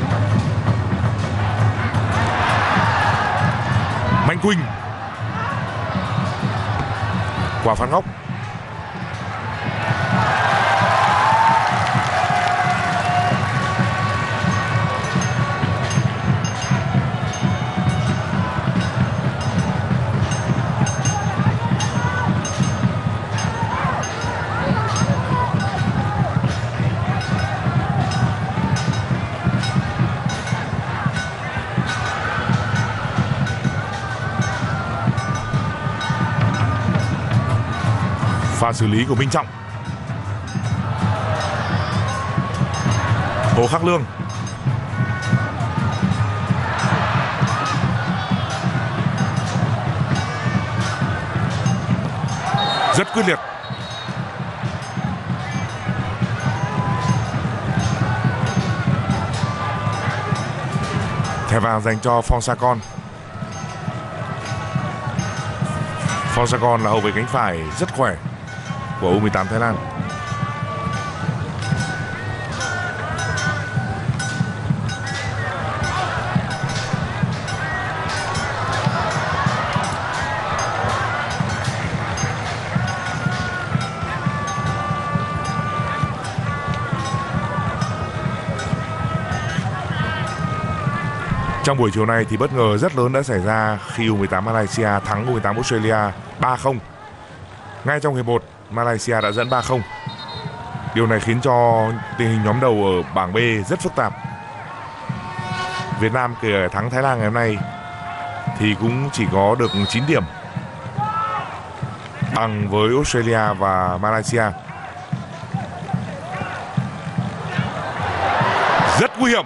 Mạnh Quỳnh. Quả phạt góc. Pha xử lý của Minh Trọng. Hồ Khắc Lương. Rất quyết liệt. Thẻ vàng dành cho Phongsakorn. Phongsakorn là hậu vệ cánh phải rất khỏe của U mười tám Thái Lan. Trong buổi chiều này thì bất ngờ rất lớn đã xảy ra khi U mười tám Malaysia thắng U mười tám Australia ba không. Ngay trong hiệp một, Malaysia đã dẫn ba không. Điều này khiến cho tình hình nhóm đầu ở bảng B rất phức tạp. Việt Nam kể thắng Thái Lan ngày hôm nay thì cũng chỉ có được chín điểm, bằng với Australia và Malaysia. Rất nguy hiểm.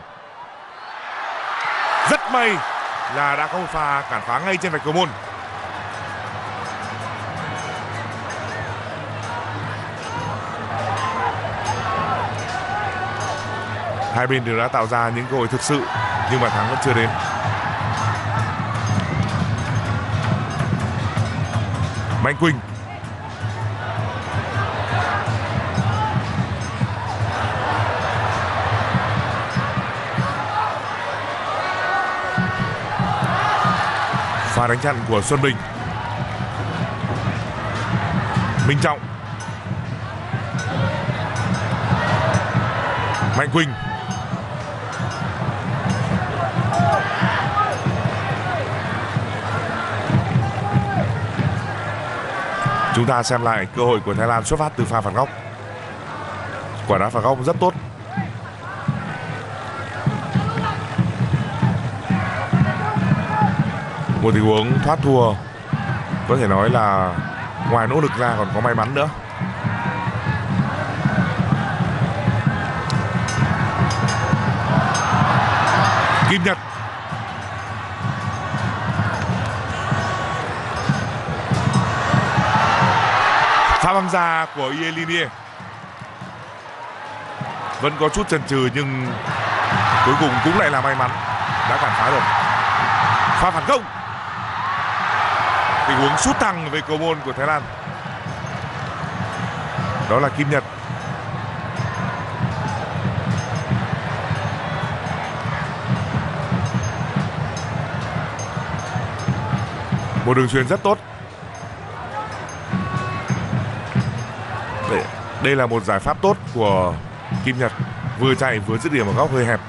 Rất may là đã có một pha cản phá ngay trên vạch cầu môn. Hai bên đều đã tạo ra những cơ hội thực sự nhưng mà thắng vẫn chưa đến. Mạnh Quỳnh. Pha đánh chặn của Xuân Bình. Minh Trọng. Mạnh Quỳnh. Chúng ta xem lại cơ hội của Thái Lan xuất phát từ pha phạt góc. Quả đá phạt góc rất tốt. Một tình huống thoát thua có thể nói là ngoài nỗ lực ra còn có may mắn nữa. Kim Nhật. Pha băng ra của Ieline vẫn có chút chần chừ nhưng cuối cùng cũng lại là may mắn đã cản phá được. Pha phản công. Tình huống sút thẳng về cầu môn của Thái Lan. Đó là Kim Nhật. Một đường chuyền rất tốt. Đây, đây là một giải pháp tốt của Kim Nhật, vừa chạy vừa dứt điểm ở góc hơi hẹp.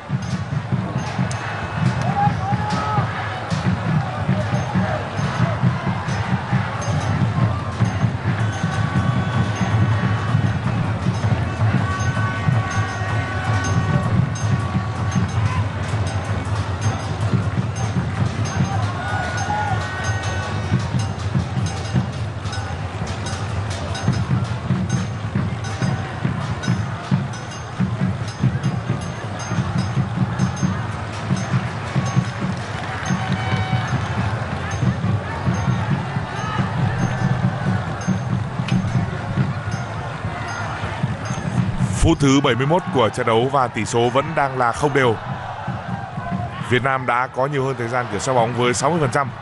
Phút thứ bảy mươi mốt của trận đấu và tỷ số vẫn đang là không đều. Việt Nam đã có nhiều hơn thời gian kiểm soát bóng với sáu mươi phần trăm.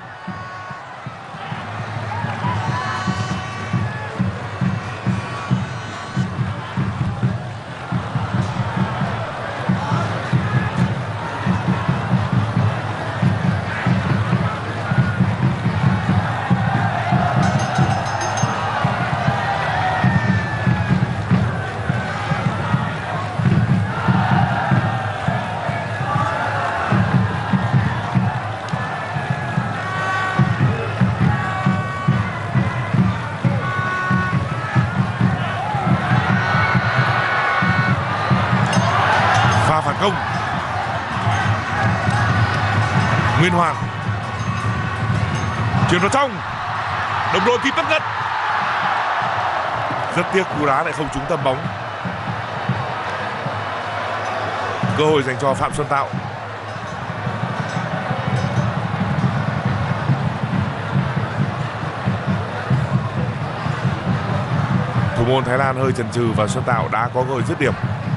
không. Nguyên Hoàng chuyền vào trong, đồng đội kịp bắt nhận. Rất tiếc cú đá lại không trúng tầm bóng. Cơ hội dành cho Phạm Xuân Tạo. Thủ môn Thái Lan hơi chần chừ và Xuân Tạo đã có cơ hội dứt điểm.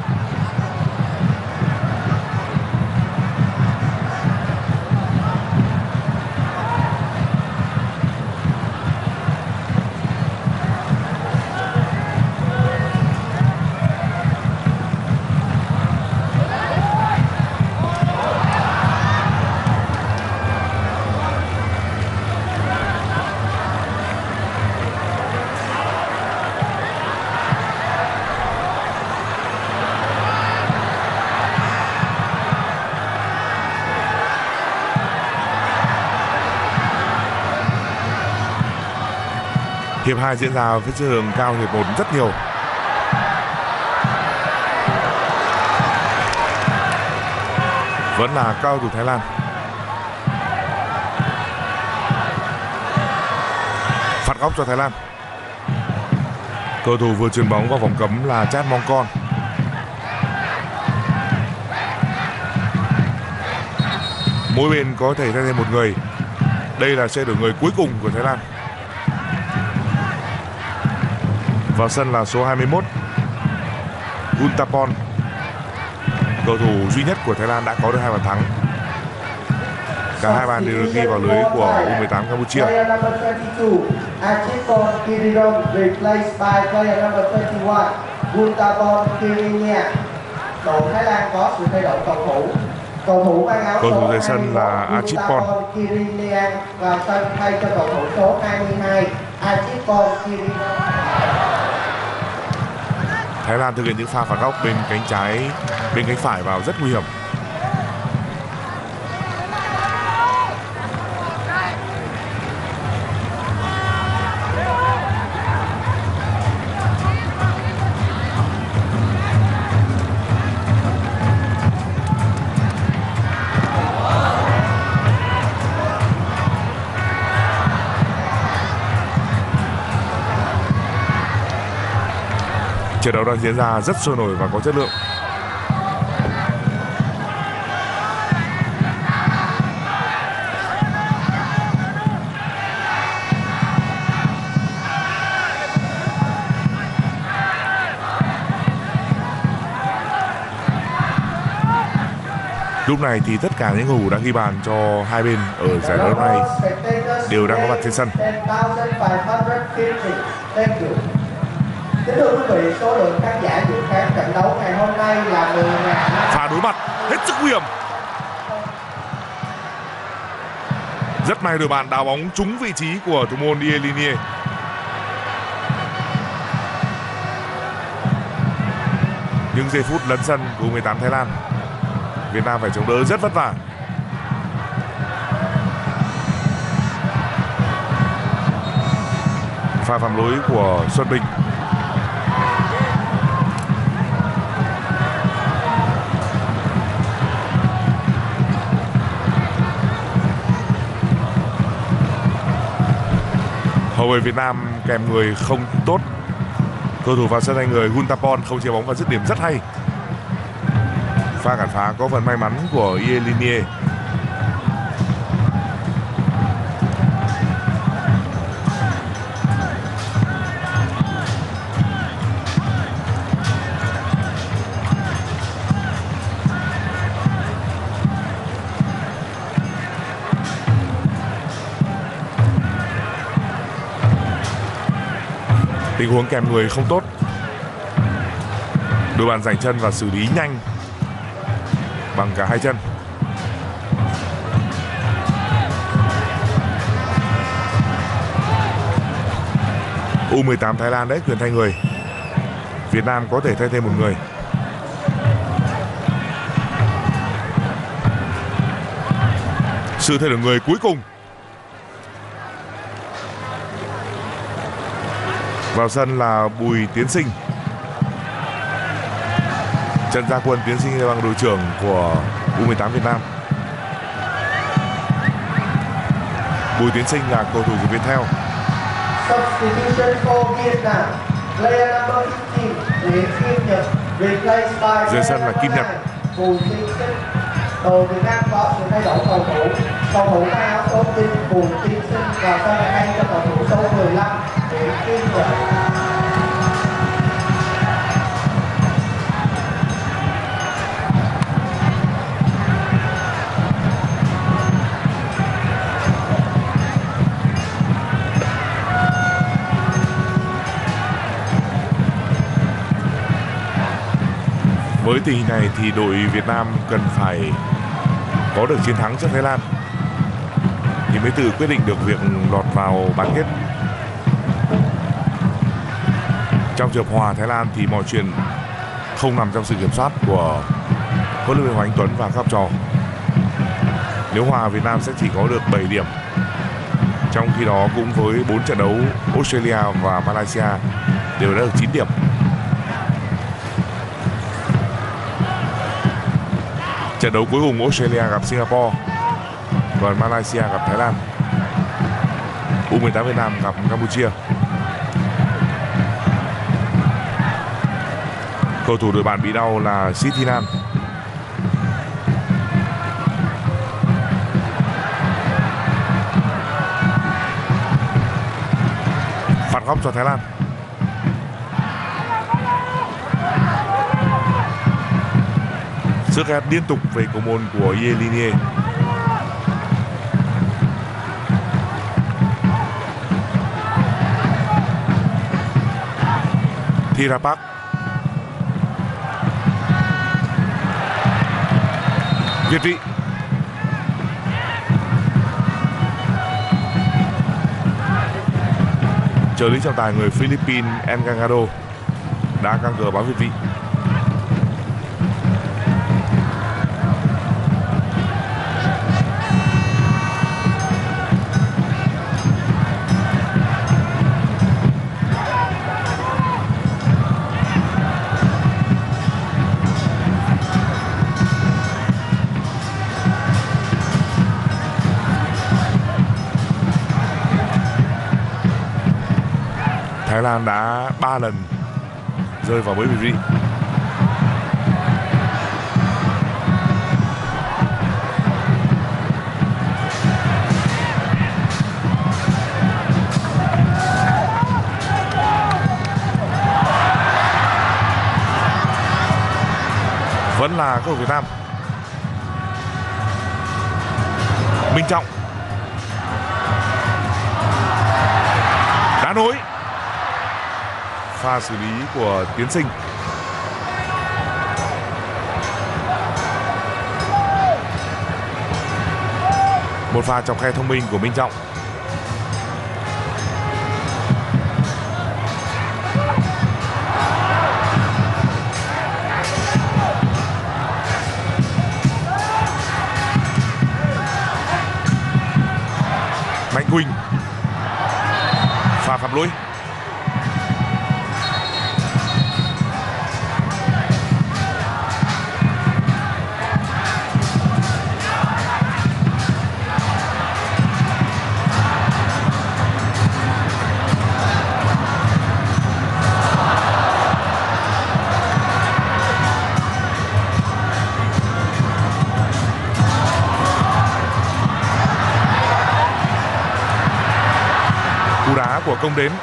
Hiệp hai diễn ra với chất lượng cao hiệp một rất nhiều. Vẫn là cao thủ Thái Lan. Phạt góc cho Thái Lan. Cầu thủ vừa chuyền bóng vào vòng cấm là Chat Mongkon. Mỗi bên có thể thay thêm một người. Đây là sẽ đổi người cuối cùng của Thái Lan. Vào sân là số hai mươi mốt Untapon, cầu thủ duy nhất của Thái Lan đã có được hai bàn thắng. Cả hai bàn đều được ghi vào lưới của U mười tám Campuchia. Đội Thái Lan có sự thay đổi cầu thủ. Cầu thủ mang áo cầu thủ rời sân là Achipon vào sân thay cho cầu thủ số hai mươi hai Achipon Kirinian. Thái Lan thực hiện những pha phạt góc bên cánh trái, bên cánh phải vào rất nguy hiểm. Trận đấu đang diễn ra rất sôi nổi và có chất lượng. Lúc này thì tất cả những cầu thủ đã ghi bàn cho hai bên ở giải đấu này đều đang có mặt trên sân. Kính thưa quý vị, số lượng khán giả dự khán trận đấu ngày hôm nay là mười nghìn. Pha đối mặt hết sức nguy hiểm. Rất may đội bạn đá bóng trúng vị trí của thủ môn Ielinie. Những giây phút lấn sân của U mười tám Thái Lan, Việt Nam phải chống đỡ rất vất vả. Pha phạm lỗi của Xuân Bình. Hậu vệ Việt Nam kèm người không tốt. Cầu thủ vào sân thay người Untapon không chia bóng và dứt điểm rất hay. Pha cản phá có phần may mắn của Ielinie. Tình huống kèm người không tốt. Đội bạn giành chân và xử lý nhanh bằng cả hai chân. U mười tám Thái Lan đấy quyền thay người. Việt Nam có thể thay thêm một người. Sự thay đổi người cuối cùng. Vào sân là Bùi Tiến Sinh. Trận ra quân Tiến Sinh bằng đội trưởng của U mười tám Việt Nam. Bùi Tiến Sinh là cầu thủ của Viettel. Substitution for Vietnam. Player number fifteen, Nguyễn Kim Nhật, replaced by Dưới sân là Kim Nhật. Bùi Tiến Sinh. Đội Việt Nam có sự thay đổi cầu thủ. Cầu thủ mang áo số chín Bùi Tiến Sinh và sân thay cho cầu thủ số mười lăm Nguyễn Kim Nhật. Với tình hình này thì đội Việt Nam cần phải có được chiến thắng trước Thái Lan thì mới tự quyết định được việc lọt vào bán kết. Trong trường hợp hòa Thái Lan thì mọi chuyện không nằm trong sự kiểm soát của huấn luyện viên Hoàng Anh Tuấn và các học trò. Nếu hòa, Việt Nam sẽ chỉ có được bảy điểm. Trong khi đó cũng với bốn trận đấu, Australia và Malaysia đều đã được chín điểm. Trận đấu cuối cùng Australia gặp Singapore, còn Malaysia gặp Thái Lan. U mười tám Việt Nam gặp Campuchia. Cầu thủ đội bạn bị đau là Sithinan. Phạt góc cho Thái Lan. Sức ép liên tục về cầu môn của Yelinie. Thirapak. Việt vị. Trợ lý trọng tài người Philippines Engangado đã căng cờ báo Việt vị. Thái Lan đã ba lần rơi vào bẫy Việt vị. Vẫn là cầu thủ Việt Nam. Minh Trọng. Đá nối. Pha xử lý của Tiến Sinh. Một pha chọc khe thông minh của Minh Trọng. Mạnh Quỳnh. Pha phạm lỗi. Cú đá của Công đến.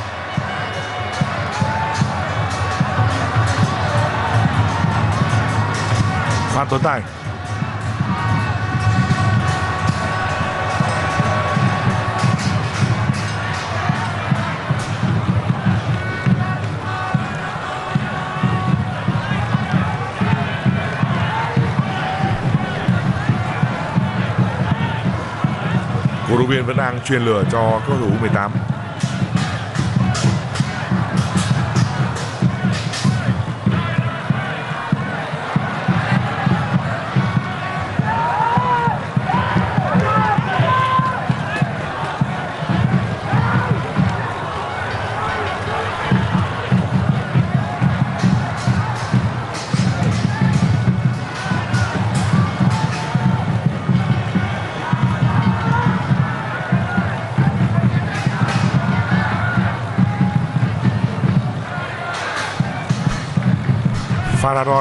Phan Tuấn Tài. Cổ động viên vẫn đang truyền lửa cho cầu thủ U mười tám. Faradon.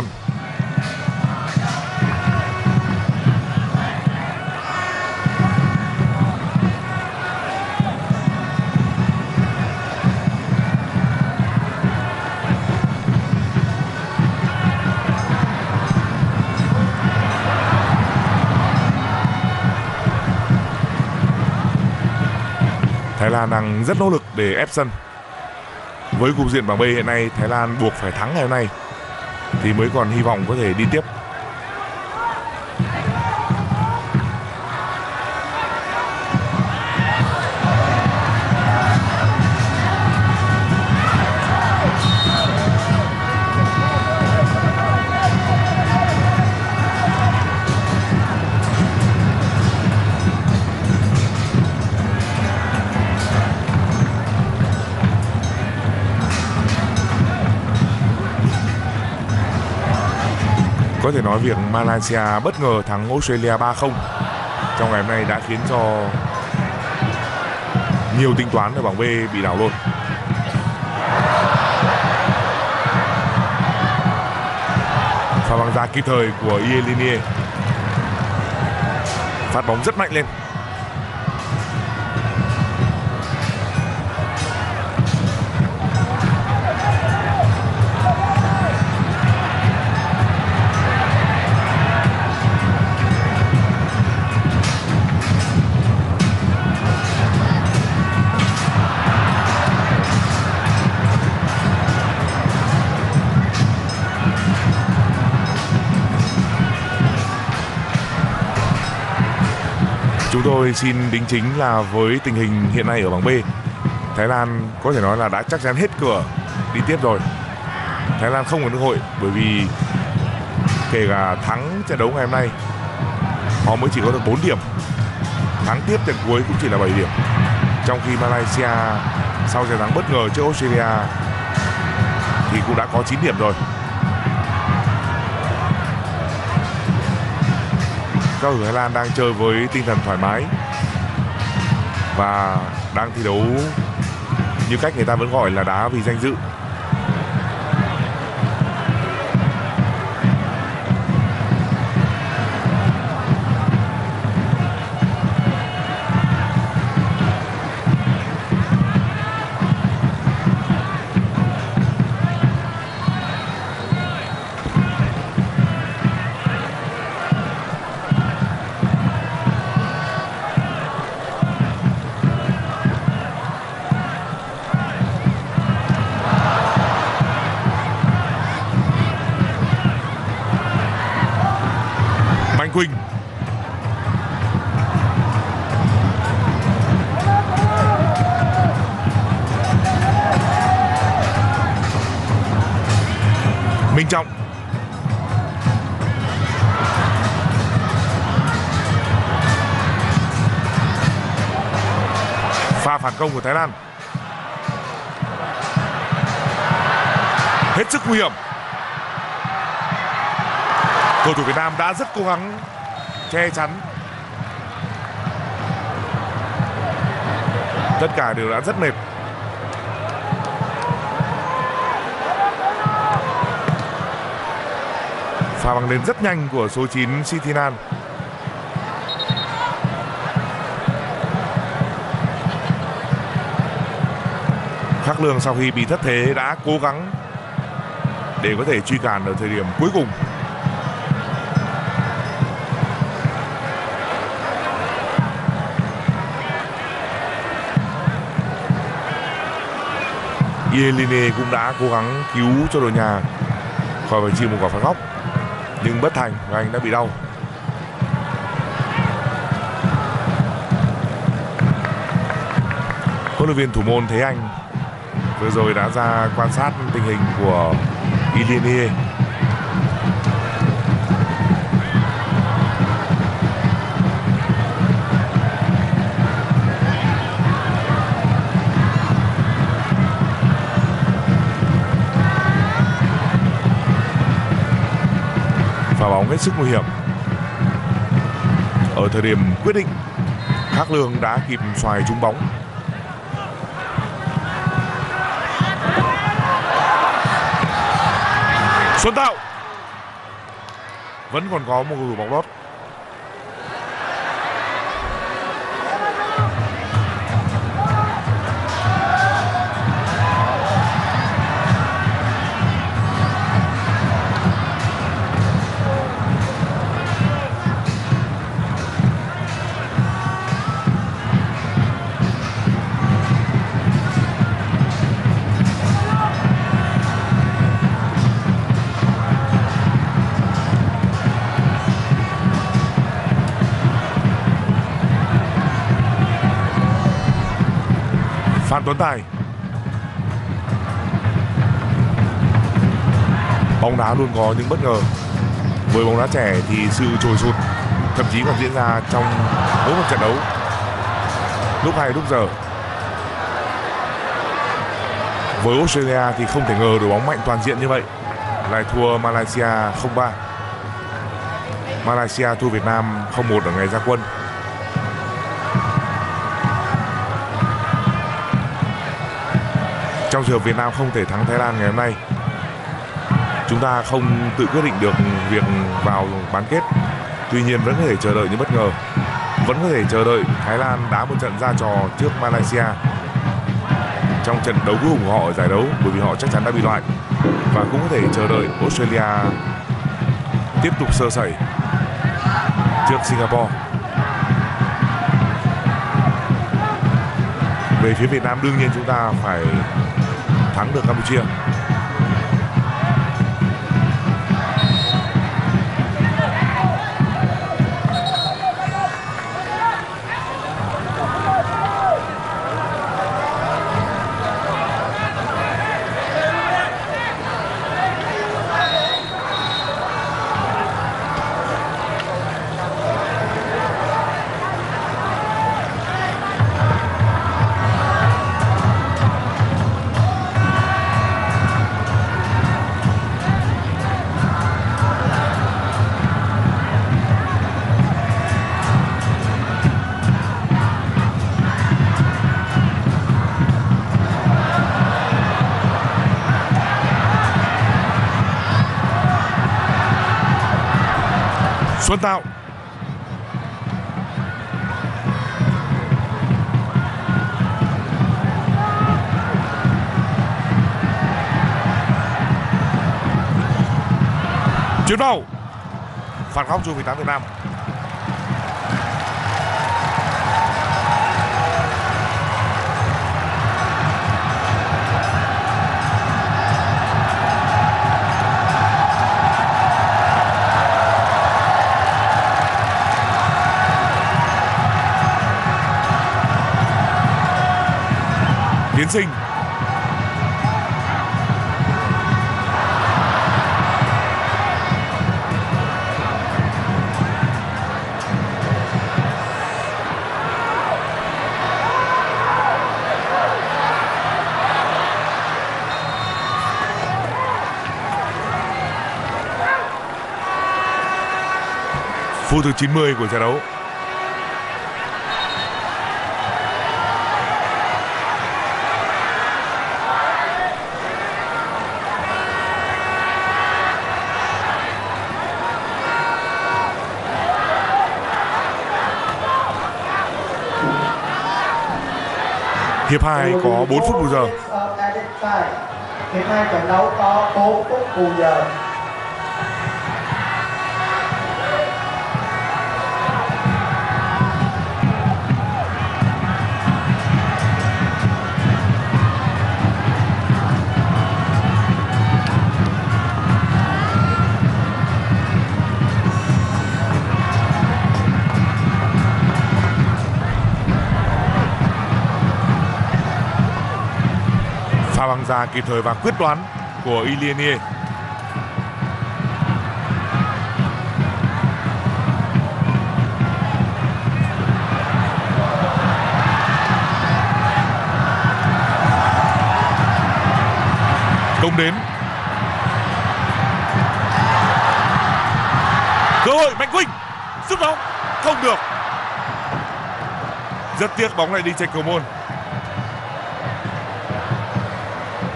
Thái Lan đang rất nỗ lực để ép sân. Với cục diện bảng B hiện nay, Thái Lan buộc phải thắng ngày hôm nay thì mới còn hy vọng có thể đi tiếp. Có thể nói việc Malaysia bất ngờ thắng Australia ba không trong ngày hôm nay đã khiến cho nhiều tính toán ở bảng B bị đảo lộn. Pha băng ra kịp thời của Ieline. Phát bóng rất mạnh lên. Chúng tôi xin đính chính là với tình hình hiện nay ở bảng B, Thái Lan có thể nói là đã chắc chắn hết cửa đi tiếp rồi. Thái Lan không có cơ hội bởi vì kể cả thắng trận đấu ngày hôm nay họ mới chỉ có được bốn điểm, thắng tiếp trận cuối cũng chỉ là bảy điểm. Trong khi Malaysia sau trận thắng bất ngờ trước Australia thì cũng đã có chín điểm rồi. Các cầu thủ Thái Lan đang chơi với tinh thần thoải mái và đang thi đấu như cách người ta vẫn gọi là đá vì danh dự. Quỳnh. Minh Trọng. Pha phản công của Thái Lan. Hết sức nguy hiểm. Cầu thủ Việt Nam đã rất cố gắng che chắn. Tất cả đều đã rất mệt. Pha băng lên rất nhanh của số chín Sitinan. Khắc Lương sau khi bị thất thế đã cố gắng để có thể truy cản ở thời điểm cuối cùng. Ieline cũng đã cố gắng cứu cho đội nhà khỏi phải chịu một quả phạt góc nhưng bất thành và anh đã bị đau. Huấn luyện viên thủ môn Thế Anh vừa rồi đã ra quan sát tình hình của Ieline. Pha bóng hết sức nguy hiểm. Ở thời điểm quyết định, Khắc Lương đã kịp xoài trúng bóng. Xuân Tạo. vẫn còn có một cầu thủ bóng lót. Phan Tuấn Tài. Bóng đá luôn có những bất ngờ. Với bóng đá trẻ thì sự trồi sụt thậm chí còn diễn ra trong mỗi một trận đấu, lúc hay lúc giờ. Với Australia thì không thể ngờ đội bóng mạnh toàn diện như vậy lại thua Malaysia không ba. Malaysia thua Việt Nam không một ở ngày ra quân. Trong trường hợp Việt Nam không thể thắng Thái Lan ngày hôm nay, chúng ta không tự quyết định được việc vào bán kết. Tuy nhiên vẫn có thể chờ đợi những bất ngờ. Vẫn có thể chờ đợi Thái Lan đá một trận ra trò trước Malaysia trong trận đấu cuối cùng của họ ở giải đấu, bởi vì họ chắc chắn đã bị loại. Và cũng có thể chờ đợi Australia tiếp tục sơ sẩy trước Singapore. Về phía Việt Nam đương nhiên chúng ta phải thắng được Campuchia. Xuân Tạo. Chuyển vào. Phạt góc cho mười tám Việt Nam. Tiến Sinh. Phút thứ chín mươi của trận đấu. Hiệp hai có bốn phút bù giờ. Hiệp hai trận đấu có bốn phút bù giờ. Pha băng ra kịp thời và quyết đoán của Ilienie. Công đến. Cơ hội Mạnh Quỳnh sút bóng không được. Rất tiếc bóng lại đi trên cầu môn.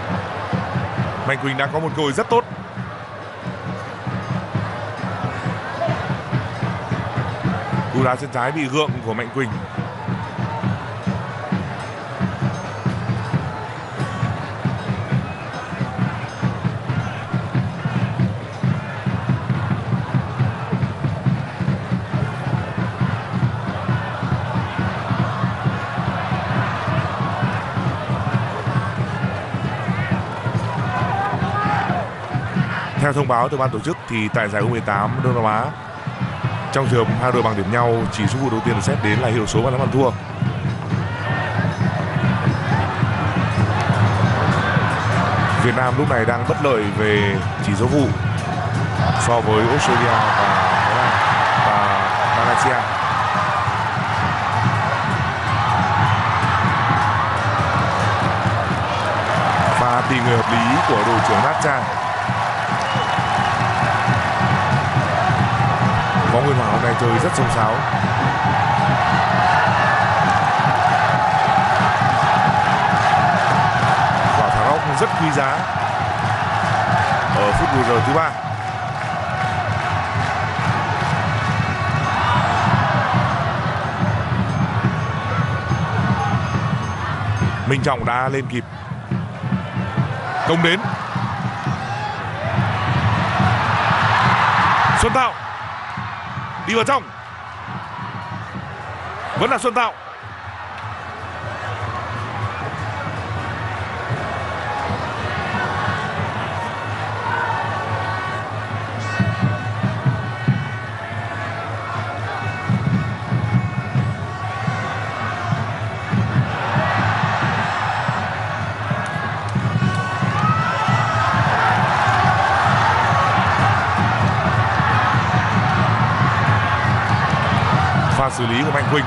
Mạnh Quỳnh đã có một cơ hội rất tốt. Cú đá chân trái bị gượng của Mạnh Quỳnh. Theo thông báo từ ban tổ chức thì tại giải U mười tám Đông Nam Á, trong trường hợp hai đội bằng điểm nhau, chỉ số vụ đầu tiên được xét đến là hiệu số bàn thắng bàn thua. Việt Nam lúc này đang bất lợi về chỉ số vụ so với Australia và Thái Lan và Malaysia. Và tỷ người hợp lý của đội trưởng Natcha. Võ Nguyên Hoàng hôm nay chơi rất xông xáo. Quả thả góc rất quý giá ở phút bù giờ thứ ba. Minh Trọng đã lên kịp, công đến. Xuân Tạo đi vào trong, vẫn là Xuân Tạo. Pha xử lý của Mạnh Quỳnh.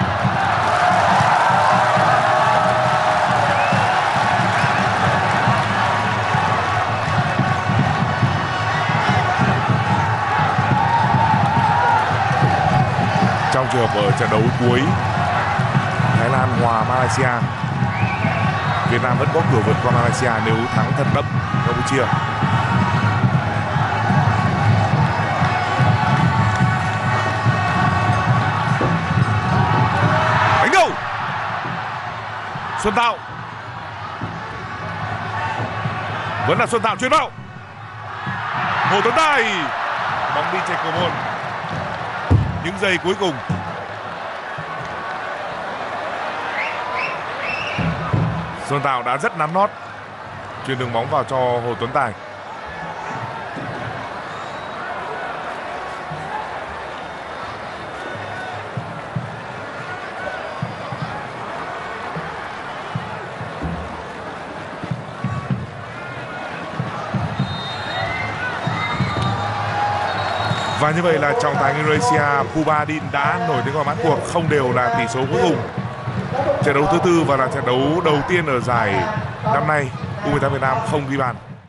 Trong trường hợp ở trận đấu cuối Thái Lan hòa Malaysia, Việt Nam vẫn có cửa vượt qua Malaysia nếu thắng thật đậm Campuchia. Xuân Tạo, vẫn là Xuân Tạo chuyền vào. Hồ Tuấn Tài, bóng đi chạy cầu môn. Những giây cuối cùng. Xuân Tạo đã rất nắm nót, chuyền đường bóng vào cho Hồ Tuấn Tài. Và như vậy là trọng tài Indonesia Pubadin đã nổi tiếng vào mãn cuộc, không đều là tỷ số cuối cùng. Trận đấu thứ tư và là trận đấu đầu tiên ở giải năm nay, U mười tám Việt Nam không ghi bàn.